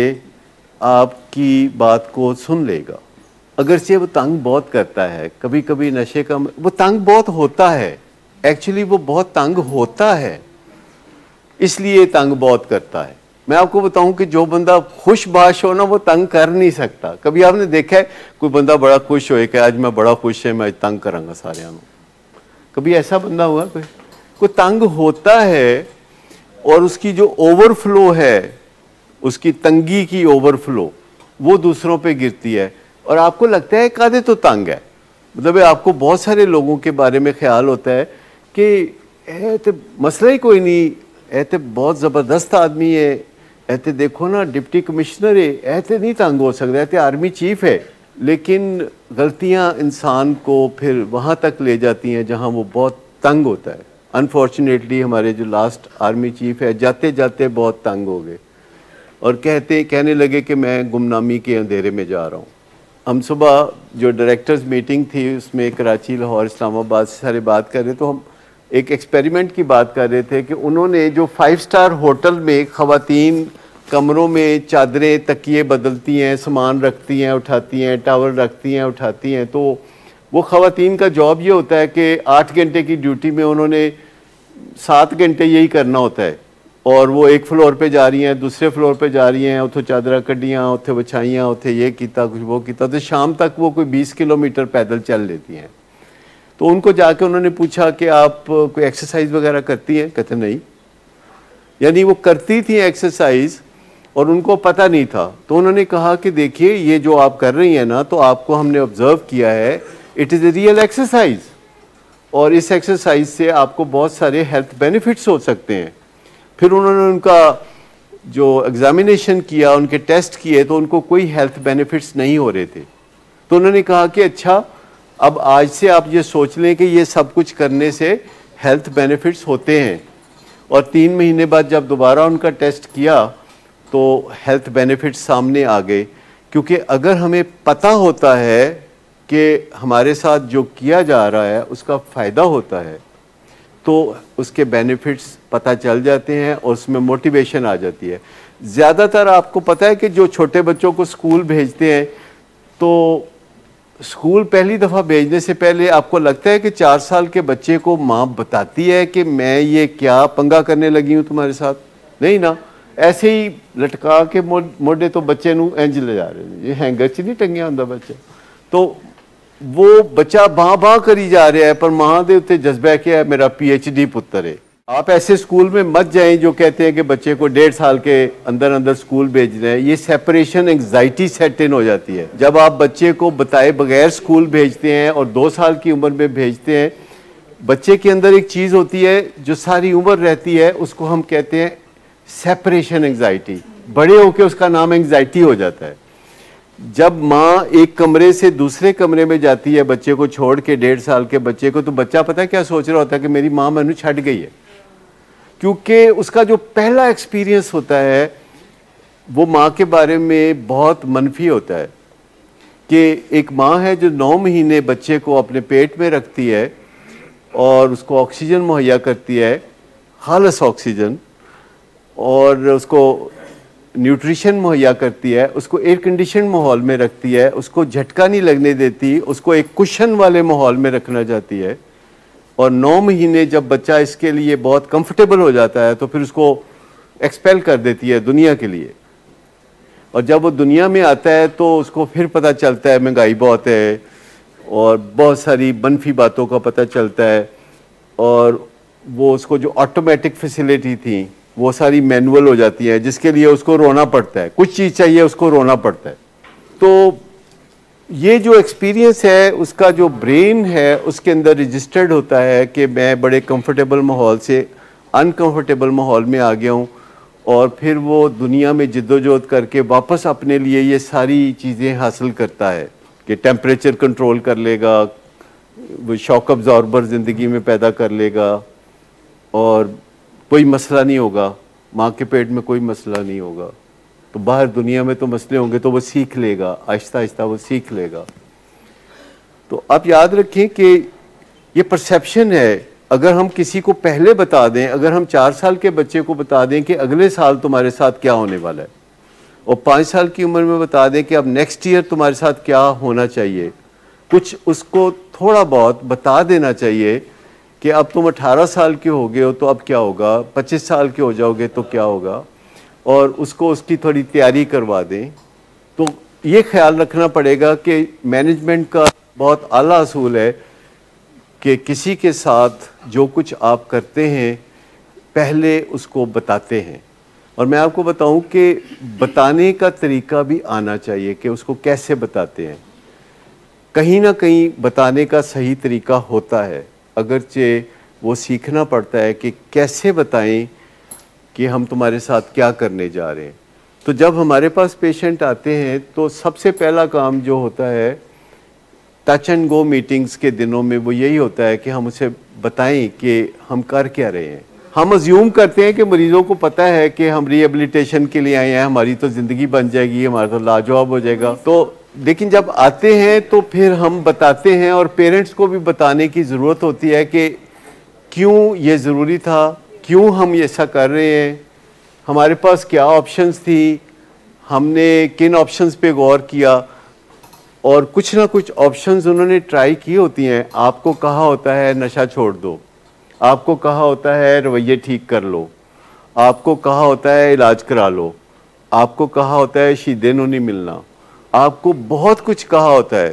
Speaker 1: आपकी बात को सुन लेगा। अगर से वो तंग बहुत करता है, कभी कभी नशे का वो तंग बहुत होता है, एक्चुअली वो बहुत तंग होता है, इसलिए तंग बहुत करता है। मैं आपको बताऊं कि जो बंदा खुशबाश हो ना, वो तंग कर नहीं सकता। कभी आपने देखा है कोई बंदा बड़ा खुश हो कि आज मैं बड़ा खुश है, मैं आज तंग करांगा सारे को? कभी ऐसा बंदा हुआ? कोई तंग होता है, और उसकी जो ओवरफ्लो है, उसकी तंगी की ओवरफ्लो, वो दूसरों पे गिरती है। और आपको लगता है कादे तो तंग है, मतलब आपको बहुत सारे लोगों के बारे में ख्याल होता है कि तो मसला ही कोई नहीं, ऐसे बहुत ज़बरदस्त आदमी है, ऐसे देखो ना डिप्टी कमिश्नर है, ऐसे नहीं तंग हो सकता, ऐसे आर्मी चीफ है। लेकिन गलतियां इंसान को फिर वहाँ तक ले जाती हैं जहाँ वो बहुत तंग होता है। अनफॉर्चुनेटली हमारे जो लास्ट आर्मी चीफ है, जाते जाते बहुत तंग हो गए और कहने लगे कि मैं गुमनामी के अंधेरे में जा रहा हूँ। हम सुबह जो डायरेक्टर्स मीटिंग थी उसमें कराची, लाहौर, इस्लामाबाद से सारे बात कर रहे, तो हम एक एक्सपेरिमेंट की बात कर रहे थे कि उन्होंने जो 5 स्टार होटल में ख़वातीन कमरों में चादरें तकिए बदलती हैं, सामान रखती हैं उठाती हैं, टावल रखती हैं उठाती हैं, तो वो ख़वातीन का जॉब ये होता है कि 8 घंटे की ड्यूटी में उन्होंने 7 घंटे यही करना होता है, और वो एक फ्लोर पे जा रही हैं, दूसरे फ्लोर पे जा रही हैं, उतो चादरा कड्डियाँ, उथे बछाइयाँ, उथे ये किया कुछ वो किया, तो शाम तक वो कोई 20 किलोमीटर पैदल चल लेती हैं। तो उनको जाके उन्होंने पूछा कि आप कोई एक्सरसाइज वगैरह करती हैं? कहते नहीं। यानी वो करती थी एक्सरसाइज और उनको पता नहीं था। तो उन्होंने कहा कि देखिए ये जो आप कर रही हैं ना, तो आपको हमने ऑब्जर्व किया है, it is a real exercise, और इस एक्सरसाइज से आपको बहुत सारे हेल्थ बेनिफिट्स हो सकते हैं। फिर उन्होंने उनका जो एग्जामिनेशन किया, उनके टेस्ट किए, तो उनको कोई हेल्थ बेनिफिट्स नहीं हो रहे थे। तो उन्होंने कहा कि अच्छा, अब आज से आप ये सोच लें कि ये सब कुछ करने से हेल्थ बेनिफिट्स होते हैं। और 3 महीने बाद जब दोबारा उनका टेस्ट किया तो हेल्थ बेनिफिट्स सामने आ गए। क्योंकि अगर हमें पता होता है कि हमारे साथ जो किया जा रहा है उसका फ़ायदा होता है, तो उसके बेनिफिट्स पता चल जाते हैं और उसमें मोटिवेशन आ जाती है। ज़्यादातर आपको पता है कि जो छोटे बच्चों को स्कूल भेजते हैं, तो स्कूल पहली दफ़ा भेजने से पहले आपको लगता है कि 4 साल के बच्चे को माँ बताती है कि मैं ये क्या पंगा करने लगी हूँ तुम्हारे साथ? नहीं ना, ऐसे ही लटका के मोडे तो बच्चे नू इंज ले जा रहे हैं, ये हैंगर च नहीं टंगिया होंदा बच्चा। तो वो बच्चा बाँ करी जा रहा है, पर माँ के उत्ते जज्बा क्या है, मेरा PhD पुत्र है। आप ऐसे स्कूल में मत जाएं जो कहते हैं कि बच्चे को 1.5 साल के अंदर अंदर स्कूल भेज रहे हैं। ये सेपरेशन एंग्जाइटी सेट इन हो जाती है जब आप बच्चे को बताए बगैर स्कूल भेजते हैं और 2 साल की उम्र में भेजते हैं। बच्चे के अंदर एक चीज़ होती है जो सारी उम्र रहती है, उसको हम कहते हैं सेपरेशन एंग्जाइटी। बड़े होकर उसका नाम एंग्जाइटी हो जाता है। जब माँ एक कमरे से दूसरे कमरे में जाती है बच्चे को छोड़ के, 1.5 साल के बच्चे को, तो बच्चा पता है क्या सोच रहा होता है कि मेरी माँ मैंने छड़ गई है। क्योंकि उसका जो पहला एक्सपीरियंस होता है वो माँ के बारे में बहुत मनफी होता है कि एक माँ है जो 9 महीने बच्चे को अपने पेट में रखती है और उसको ऑक्सीजन मुहैया करती है, खालिस ऑक्सीजन, और उसको न्यूट्रिशन मुहैया करती है, उसको एयर कंडीशन माहौल में रखती है, उसको झटका नहीं लगने देती, उसको एक कुशन वाले माहौल में रखना चाहती है। और 9 महीने जब बच्चा इसके लिए बहुत कंफर्टेबल हो जाता है तो फिर उसको एक्सपेल कर देती है दुनिया के लिए। और जब वो दुनिया में आता है तो उसको फिर पता चलता है महंगाई बहुत है और बहुत सारी मनफी बातों का पता चलता है, और वो उसको जो ऑटोमेटिक फैसिलिटी थी वो सारी मैनुअल हो जाती है, जिसके लिए उसको रोना पड़ता है। कुछ चीज़ चाहिए उसको रोना पड़ता है। तो ये जो एक्सपीरियंस है उसका जो ब्रेन है उसके अंदर रजिस्टर्ड होता है कि मैं बड़े कंफर्टेबल माहौल से अनकंफर्टेबल माहौल में आ गया हूँ, और फिर वो दुनिया में जिद्दोजहद करके वापस अपने लिए ये सारी चीज़ें हासिल करता है कि टेम्परेचर कंट्रोल कर लेगा, वो शॉक अब्जॉर्बर ज़िंदगी में पैदा कर लेगा, और कोई मसला नहीं होगा, माँ के पेट में कोई मसला नहीं होगा। तो बाहर दुनिया में तो मसले होंगे तो वो सीख लेगा, आहिस्ता आहिस्ता वो सीख लेगा। तो आप याद रखें कि ये परसेप्शन है। अगर हम किसी को पहले बता दें, अगर हम 4 साल के बच्चे को बता दें कि अगले साल तुम्हारे साथ क्या होने वाला है, और 5 साल की उम्र में बता दें कि अब नेक्स्ट ईयर तुम्हारे साथ क्या होना चाहिए, कुछ उसको थोड़ा बहुत बता देना चाहिए कि अब तुम 18 साल के हो गए हो तो अब क्या होगा, 25 साल के हो जाओगे तो क्या होगा, और उसको उसकी थोड़ी तैयारी करवा दें। तो ये ख्याल रखना पड़ेगा कि मैनेजमेंट का बहुत आला असूल है कि किसी के साथ जो कुछ आप करते हैं पहले उसको बताते हैं। और मैं आपको बताऊं कि बताने का तरीका भी आना चाहिए कि उसको कैसे बताते हैं। कहीं ना कहीं बताने का सही तरीका होता है, अगरचे वो सीखना पड़ता है कि कैसे बताएं कि हम तुम्हारे साथ क्या करने जा रहे हैं। तो जब हमारे पास पेशेंट आते हैं तो सबसे पहला काम जो होता है टच एंड गो मीटिंग्स के दिनों में वो यही होता है कि हम उसे बताएं कि हम कर क्या रहे हैं। हम अज्यूम करते हैं कि मरीज़ों को पता है कि हम रिहेबिलिटेशन के लिए आए हैं, हमारी तो ज़िंदगी बन जाएगी, हमारा तो लाजवाब हो जाएगा। तो लेकिन जब आते हैं तो फिर हम बताते हैं, और पेरेंट्स को भी बताने की ज़रूरत होती है कि क्यों ये ज़रूरी था, क्यों हम ये ऐसा कर रहे हैं, हमारे पास क्या ऑप्शंस थी, हमने किन ऑप्शंस पे गौर किया। और कुछ ना कुछ ऑप्शंस उन्होंने ट्राई की होती हैं। आपको कहा होता है नशा छोड़ दो, आपको कहा होता है रवैये ठीक कर लो, आपको कहा होता है इलाज करा लो, आपको कहा होता है शीदें नहीं मिलना, आपको बहुत कुछ कहा होता है,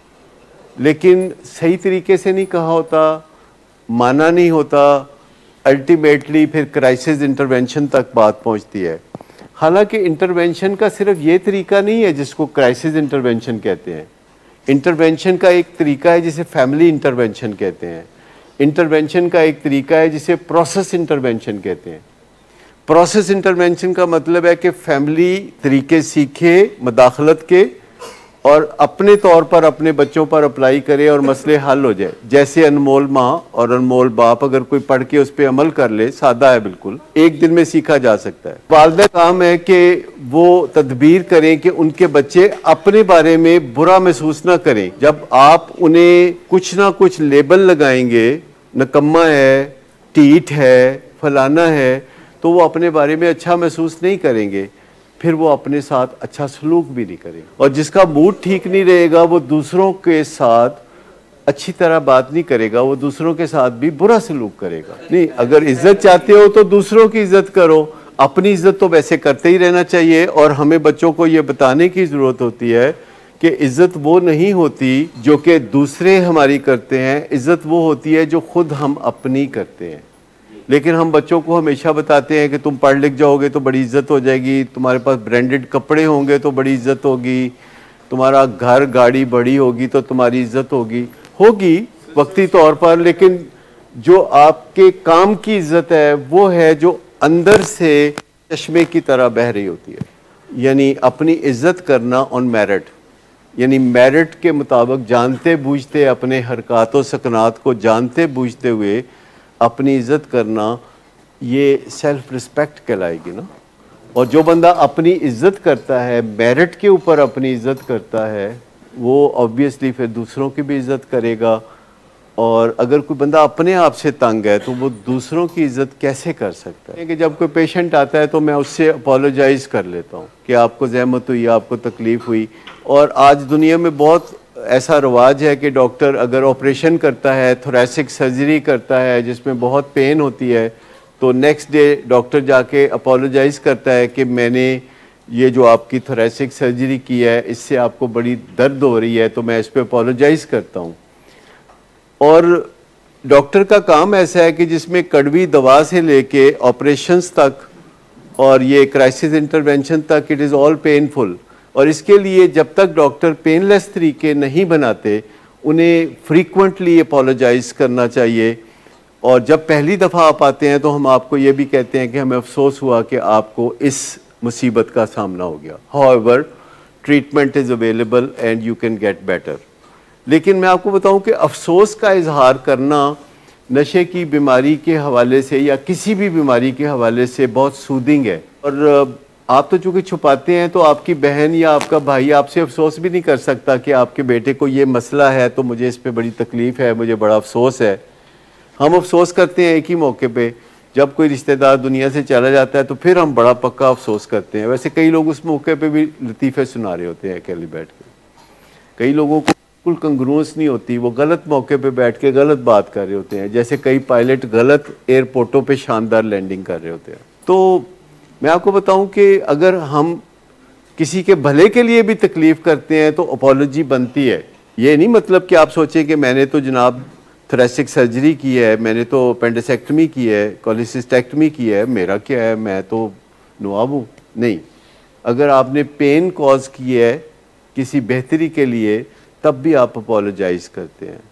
Speaker 1: लेकिन सही तरीके से नहीं कहा होता, माना नहीं होता। अल्टीमेटली फिर क्राइसिस इंटरवेंशन तक बात पहुंचती है। हालांकि इंटरवेंशन का सिर्फ ये तरीका नहीं है जिसको क्राइसिस इंटरवेंशन कहते हैं। इंटरवेंशन का एक तरीका है जिसे फैमिली इंटरवेंशन कहते हैं। इंटरवेंशन का एक तरीका है जिसे प्रोसेस इंटरवेंशन कहते हैं। प्रोसेस इंटरवेंशन का मतलब है कि फैमिली तरीके सीखे मदाखलत के और अपने तौर पर अपने बच्चों पर अप्लाई करे और मसले हल हो जाए। जैसे अनमोल माँ और अनमोल बाप अगर कोई पढ़ के उस पर अमल कर ले, सादा है बिल्कुल, एक दिन में सीखा जा सकता है। वालिदा काम है कि वो तदबीर करें कि उनके बच्चे अपने बारे में बुरा महसूस ना करें। जब आप उन्हें कुछ ना कुछ लेबल लगाएंगे, नकम्मा है, टीठ है, फलाना है, तो वो अपने बारे में अच्छा महसूस नहीं करेंगे, फिर वो अपने साथ अच्छा सलूक भी नहीं करेंगे। और जिसका मूड ठीक नहीं रहेगा वो दूसरों के साथ अच्छी तरह बात नहीं करेगा, वो दूसरों के साथ भी बुरा सलूक करेगा। नहीं, अगर इज्जत चाहते हो तो दूसरों की इज्जत करो, अपनी इज्जत तो वैसे करते ही रहना चाहिए। और हमें बच्चों को ये बताने की ज़रूरत होती है कि इज्जत वो नहीं होती जो कि दूसरे हमारी करते हैं, इज्जत वो होती है जो खुद हम अपनी करते हैं। लेकिन हम बच्चों को हमेशा बताते हैं कि तुम पढ़ लिख जाओगे तो बड़ी इज्जत हो जाएगी, तुम्हारे पास ब्रांडेड कपड़े होंगे तो बड़ी इज्जत होगी, तुम्हारा घर गाड़ी बड़ी होगी तो तुम्हारी इज्जत होगी वक्ती तौर पर। लेकिन जो आपके काम की इज्जत है वो है जो अंदर से चश्मे की तरह बह रही होती है। यानी अपनी इज्जत करना ऑन मेरिट, यानी मेरिट के मुताबिक जानते बूझते अपने हरकत व सकनात को जानते बूझते हुए अपनी इज्जत करना, ये सेल्फ रिस्पेक्ट कहलाएगी ना। और जो बंदा अपनी इज्जत करता है, मेरिट के ऊपर अपनी इज्जत करता है, वो ऑब्वियसली फिर दूसरों की भी इज्जत करेगा। और अगर कोई बंदा अपने आप से तंग है तो वो दूसरों की इज्जत कैसे कर सकता है? कि जब कोई पेशेंट आता है तो मैं उससे अपोलोजाइज़ कर लेता हूँ कि आपको ज़हमत हुई, आपको तकलीफ़ हुई। और आज दुनिया में बहुत ऐसा रवाज है कि डॉक्टर अगर ऑपरेशन करता है, थोरेसिक सर्जरी करता है जिसमें बहुत पेन होती है, तो नेक्स्ट डे डॉक्टर जाके अपोलोजाइज़ करता है कि मैंने ये जो आपकी थोरेसिक सर्जरी की है इससे आपको बड़ी दर्द हो रही है, तो मैं इस पर अपोलोजाइज़ करता हूँ। और डॉक्टर का काम ऐसा है कि जिसमें कड़वी दवा से लेके ऑपरेशंस तक और ये क्राइसिस इंटरवेंशन तक, इट इज़ ऑल पेनफुल। और इसके लिए जब तक डॉक्टर पेनलेस तरीके नहीं बनाते, उन्हें फ्रीक्वेंटली अपोलोजाइज़ करना चाहिए। और जब पहली दफ़ा आप आते हैं तो हम आपको ये भी कहते हैं कि हमें अफसोस हुआ कि आपको इस मुसीबत का सामना हो गया। However treatment is available and you can get better. लेकिन मैं आपको बताऊं कि अफसोस का इजहार करना नशे की बीमारी के हवाले से या किसी भी बीमारी के हवाले से बहुत सूदिंग है। और आप तो चूँकि छुपाते हैं तो आपकी बहन या आपका भाई आपसे अफसोस भी नहीं कर सकता कि आपके बेटे को ये मसला है तो मुझे इस पर बड़ी तकलीफ़ है, मुझे बड़ा अफसोस है। हम अफसोस करते हैं एक ही मौके पे, जब कोई रिश्तेदार दुनिया से चला जाता है तो फिर हम बड़ा पक्का अफसोस करते हैं। वैसे कई लोग उस मौके पे भी लतीफ़े सुना रहे होते हैं अकेले बैठ के। कई लोगों को बिल्कुल कंग्रुएंस नहीं होती, वो गलत मौके पे बैठ के गलत बात कर रहे होते हैं। जैसे कई पायलट गलत एयरपोर्टों पे शानदार लैंडिंग कर रहे होते हैं। तो मैं आपको बताऊं कि अगर हम किसी के भले के लिए भी तकलीफ़ करते हैं तो अपॉलॉजी बनती है। ये नहीं मतलब कि आप सोचें कि मैंने तो जनाब थोरेसिक सर्जरी की है, मैंने तो अपेंडिसेक्टमी की है, कोलिसिस्टेक्टमी की है, मेरा क्या है, मैं तो नवाब हूँ। नहीं, अगर आपने पेन कॉज की है किसी बेहतरी के लिए तब भी आप अपोलोजाइज़ करते हैं।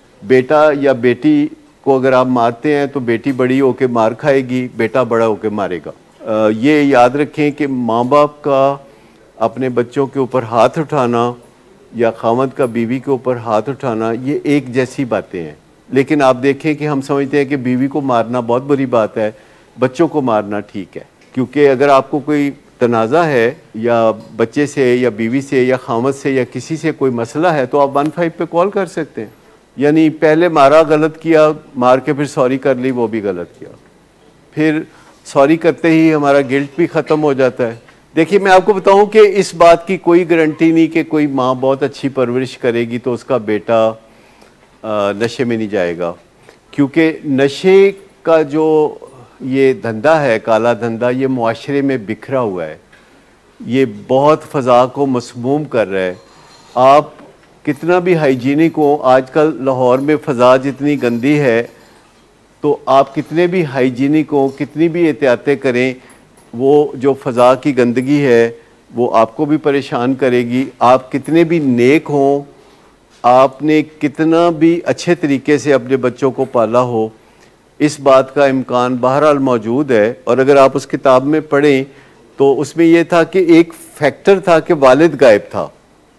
Speaker 1: बेटा या बेटी को अगर आप मारते हैं तो बेटी बड़ी होकर मार खाएगी, बेटा बड़ा होकर मारेगा। ये याद रखें कि माँ बाप का अपने बच्चों के ऊपर हाथ उठाना या खामद का बीवी के ऊपर हाथ उठाना ये एक जैसी बातें हैं। लेकिन आप देखें कि हम समझते हैं कि बीवी को मारना बहुत बुरी बात है, बच्चों को मारना ठीक है। क्योंकि अगर आपको कोई तनाज़ा है या बच्चे से या बीवी से या खामद से या किसी से कोई मसला है तो आप 15 पे कॉल कर सकते हैं। यानी पहले मारा, गलत किया, मार के फिर सॉरी कर ली, वो भी गलत किया, फिर सॉरी करते ही हमारा गिल्ट भी ख़त्म हो जाता है। देखिए, मैं आपको बताऊं कि इस बात की कोई गारंटी नहीं कि कोई माँ बहुत अच्छी परवरिश करेगी तो उसका बेटा नशे में नहीं जाएगा, क्योंकि नशे का जो ये धंधा है, काला धंधा, ये मुआशरे में बिखरा हुआ है। ये बहुत फ़ज़ा को मसमूम कर रहा है। आप कितना भी हाइजीनिक हो, आजकल लाहौर में फ़ज़ा जितनी गंदी है, तो आप कितने भी हाइजीनिक हो, कितनी भी एहतियातें करें, वो जो फ़ज़ा की गंदगी है वो आपको भी परेशान करेगी। आप कितने भी नेक हों, आपने कितना भी अच्छे तरीके से अपने बच्चों को पाला हो, इस बात का इम्कान बहरहाल मौजूद है। और अगर आप उस किताब में पढ़ें तो उसमें यह था कि एक फैक्टर था कि वालिद गायब था,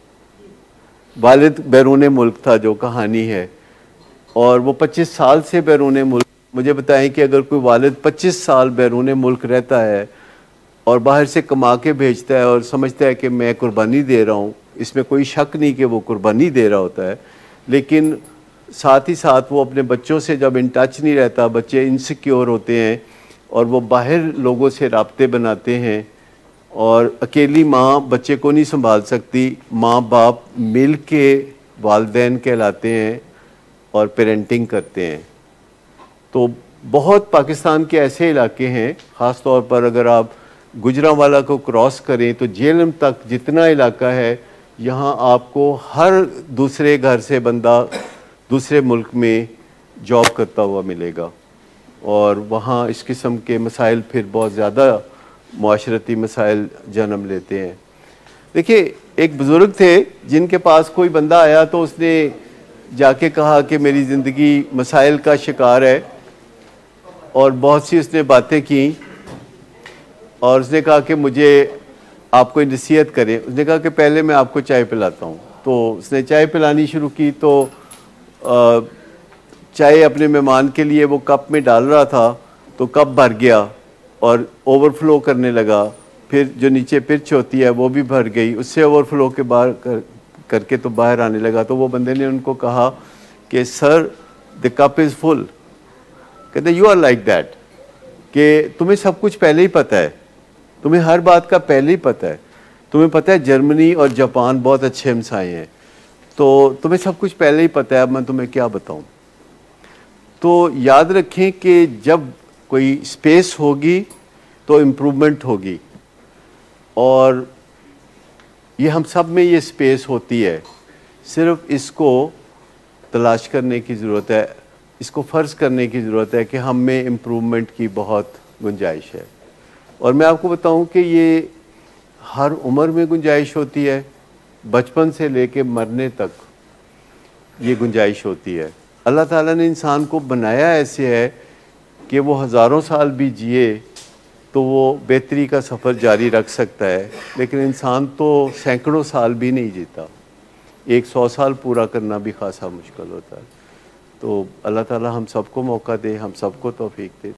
Speaker 1: वालिद बैरून मुल्क था, जो कहानी है, और वो 25 साल से बैरून मुल्क। मुझे बताएं कि अगर कोई वालिद 25 साल बैरून मुल्क रहता है और बाहर से कमा के भेजता है और समझता है कि मैं कुर्बानी दे रहा हूँ, इसमें कोई शक नहीं कि वो कुर्बानी दे रहा होता है, लेकिन साथ ही साथ वो अपने बच्चों से जब इन टच नहीं रहता, बच्चे इनसिक्योर होते हैं और वो बाहर लोगों से राब्ते बनाते हैं, और अकेली माँ बच्चे को नहीं संभाल सकती, माँ बाप मिल के वालिदैन कहलाते हैं और पेरेंटिंग करते हैं। तो बहुत पाकिस्तान के ऐसे इलाके हैं, ख़ास तौर पर अगर आप गुजरांवाला को क्रॉस करें तो जेलम तक जितना इलाका है, यहाँ आपको हर दूसरे घर से बंदा दूसरे मुल्क में जॉब करता हुआ मिलेगा, और वहाँ इस किस्म के मसाइल फिर बहुत ज़्यादा मुआशरती मसाइल जन्म लेते हैं। देखिए, एक बुज़ुर्ग थे जिनके पास कोई बंदा आया तो उसने जाके कहा कि मेरी ज़िंदगी मसाइल का शिकार है, और बहुत सी उसने बातें की, और उसने कहा कि मुझे आप कोई नसीहत करें। उसने कहा कि पहले मैं आपको चाय पिलाता हूँ। तो उसने चाय पिलानी शुरू की, तो चाय अपने मेहमान के लिए वो कप में डाल रहा था, तो कप भर गया और ओवरफ्लो करने लगा। फिर जो नीचे पिच होती है वो भी भर गई, उससे ओवरफ्लो के बाहर करके तो बाहर आने लगा। तो वो बंदे ने उनको कहा कि sir, the cup is full. कहते यू आर लाइक दैट, कि तुम्हें सब कुछ पहले ही पता है, तुम्हें हर बात का पहले ही पता है, तुम्हें पता है जर्मनी और जापान बहुत अच्छे हमसाए हैं, तो तुम्हें सब कुछ पहले ही पता है, अब मैं तुम्हें क्या बताऊं। तो याद रखें कि जब कोई स्पेस होगी तो इम्प्रूवमेंट होगी, और ये हम सब में ये स्पेस होती है, सिर्फ इसको तलाश करने की ज़रूरत है, इसको फ़र्ज़ करने की ज़रूरत है कि हम में इम्प्रूवमेंट की बहुत गुंजाइश है। और मैं आपको बताऊं कि ये हर उम्र में गुंजाइश होती है, बचपन से लेके मरने तक ये गुंजाइश होती है। अल्लाह ताला ने इंसान को बनाया ऐसे है कि वो हज़ारों साल भी जिए तो वो बेहतरी का सफ़र जारी रख सकता है, लेकिन इंसान तो सैकड़ों साल भी नहीं जीता, 100 साल पूरा करना भी खासा मुश्किल होता है। तो अल्लाह ताला हम सबको मौका दे, हम सबको तौफीक दे।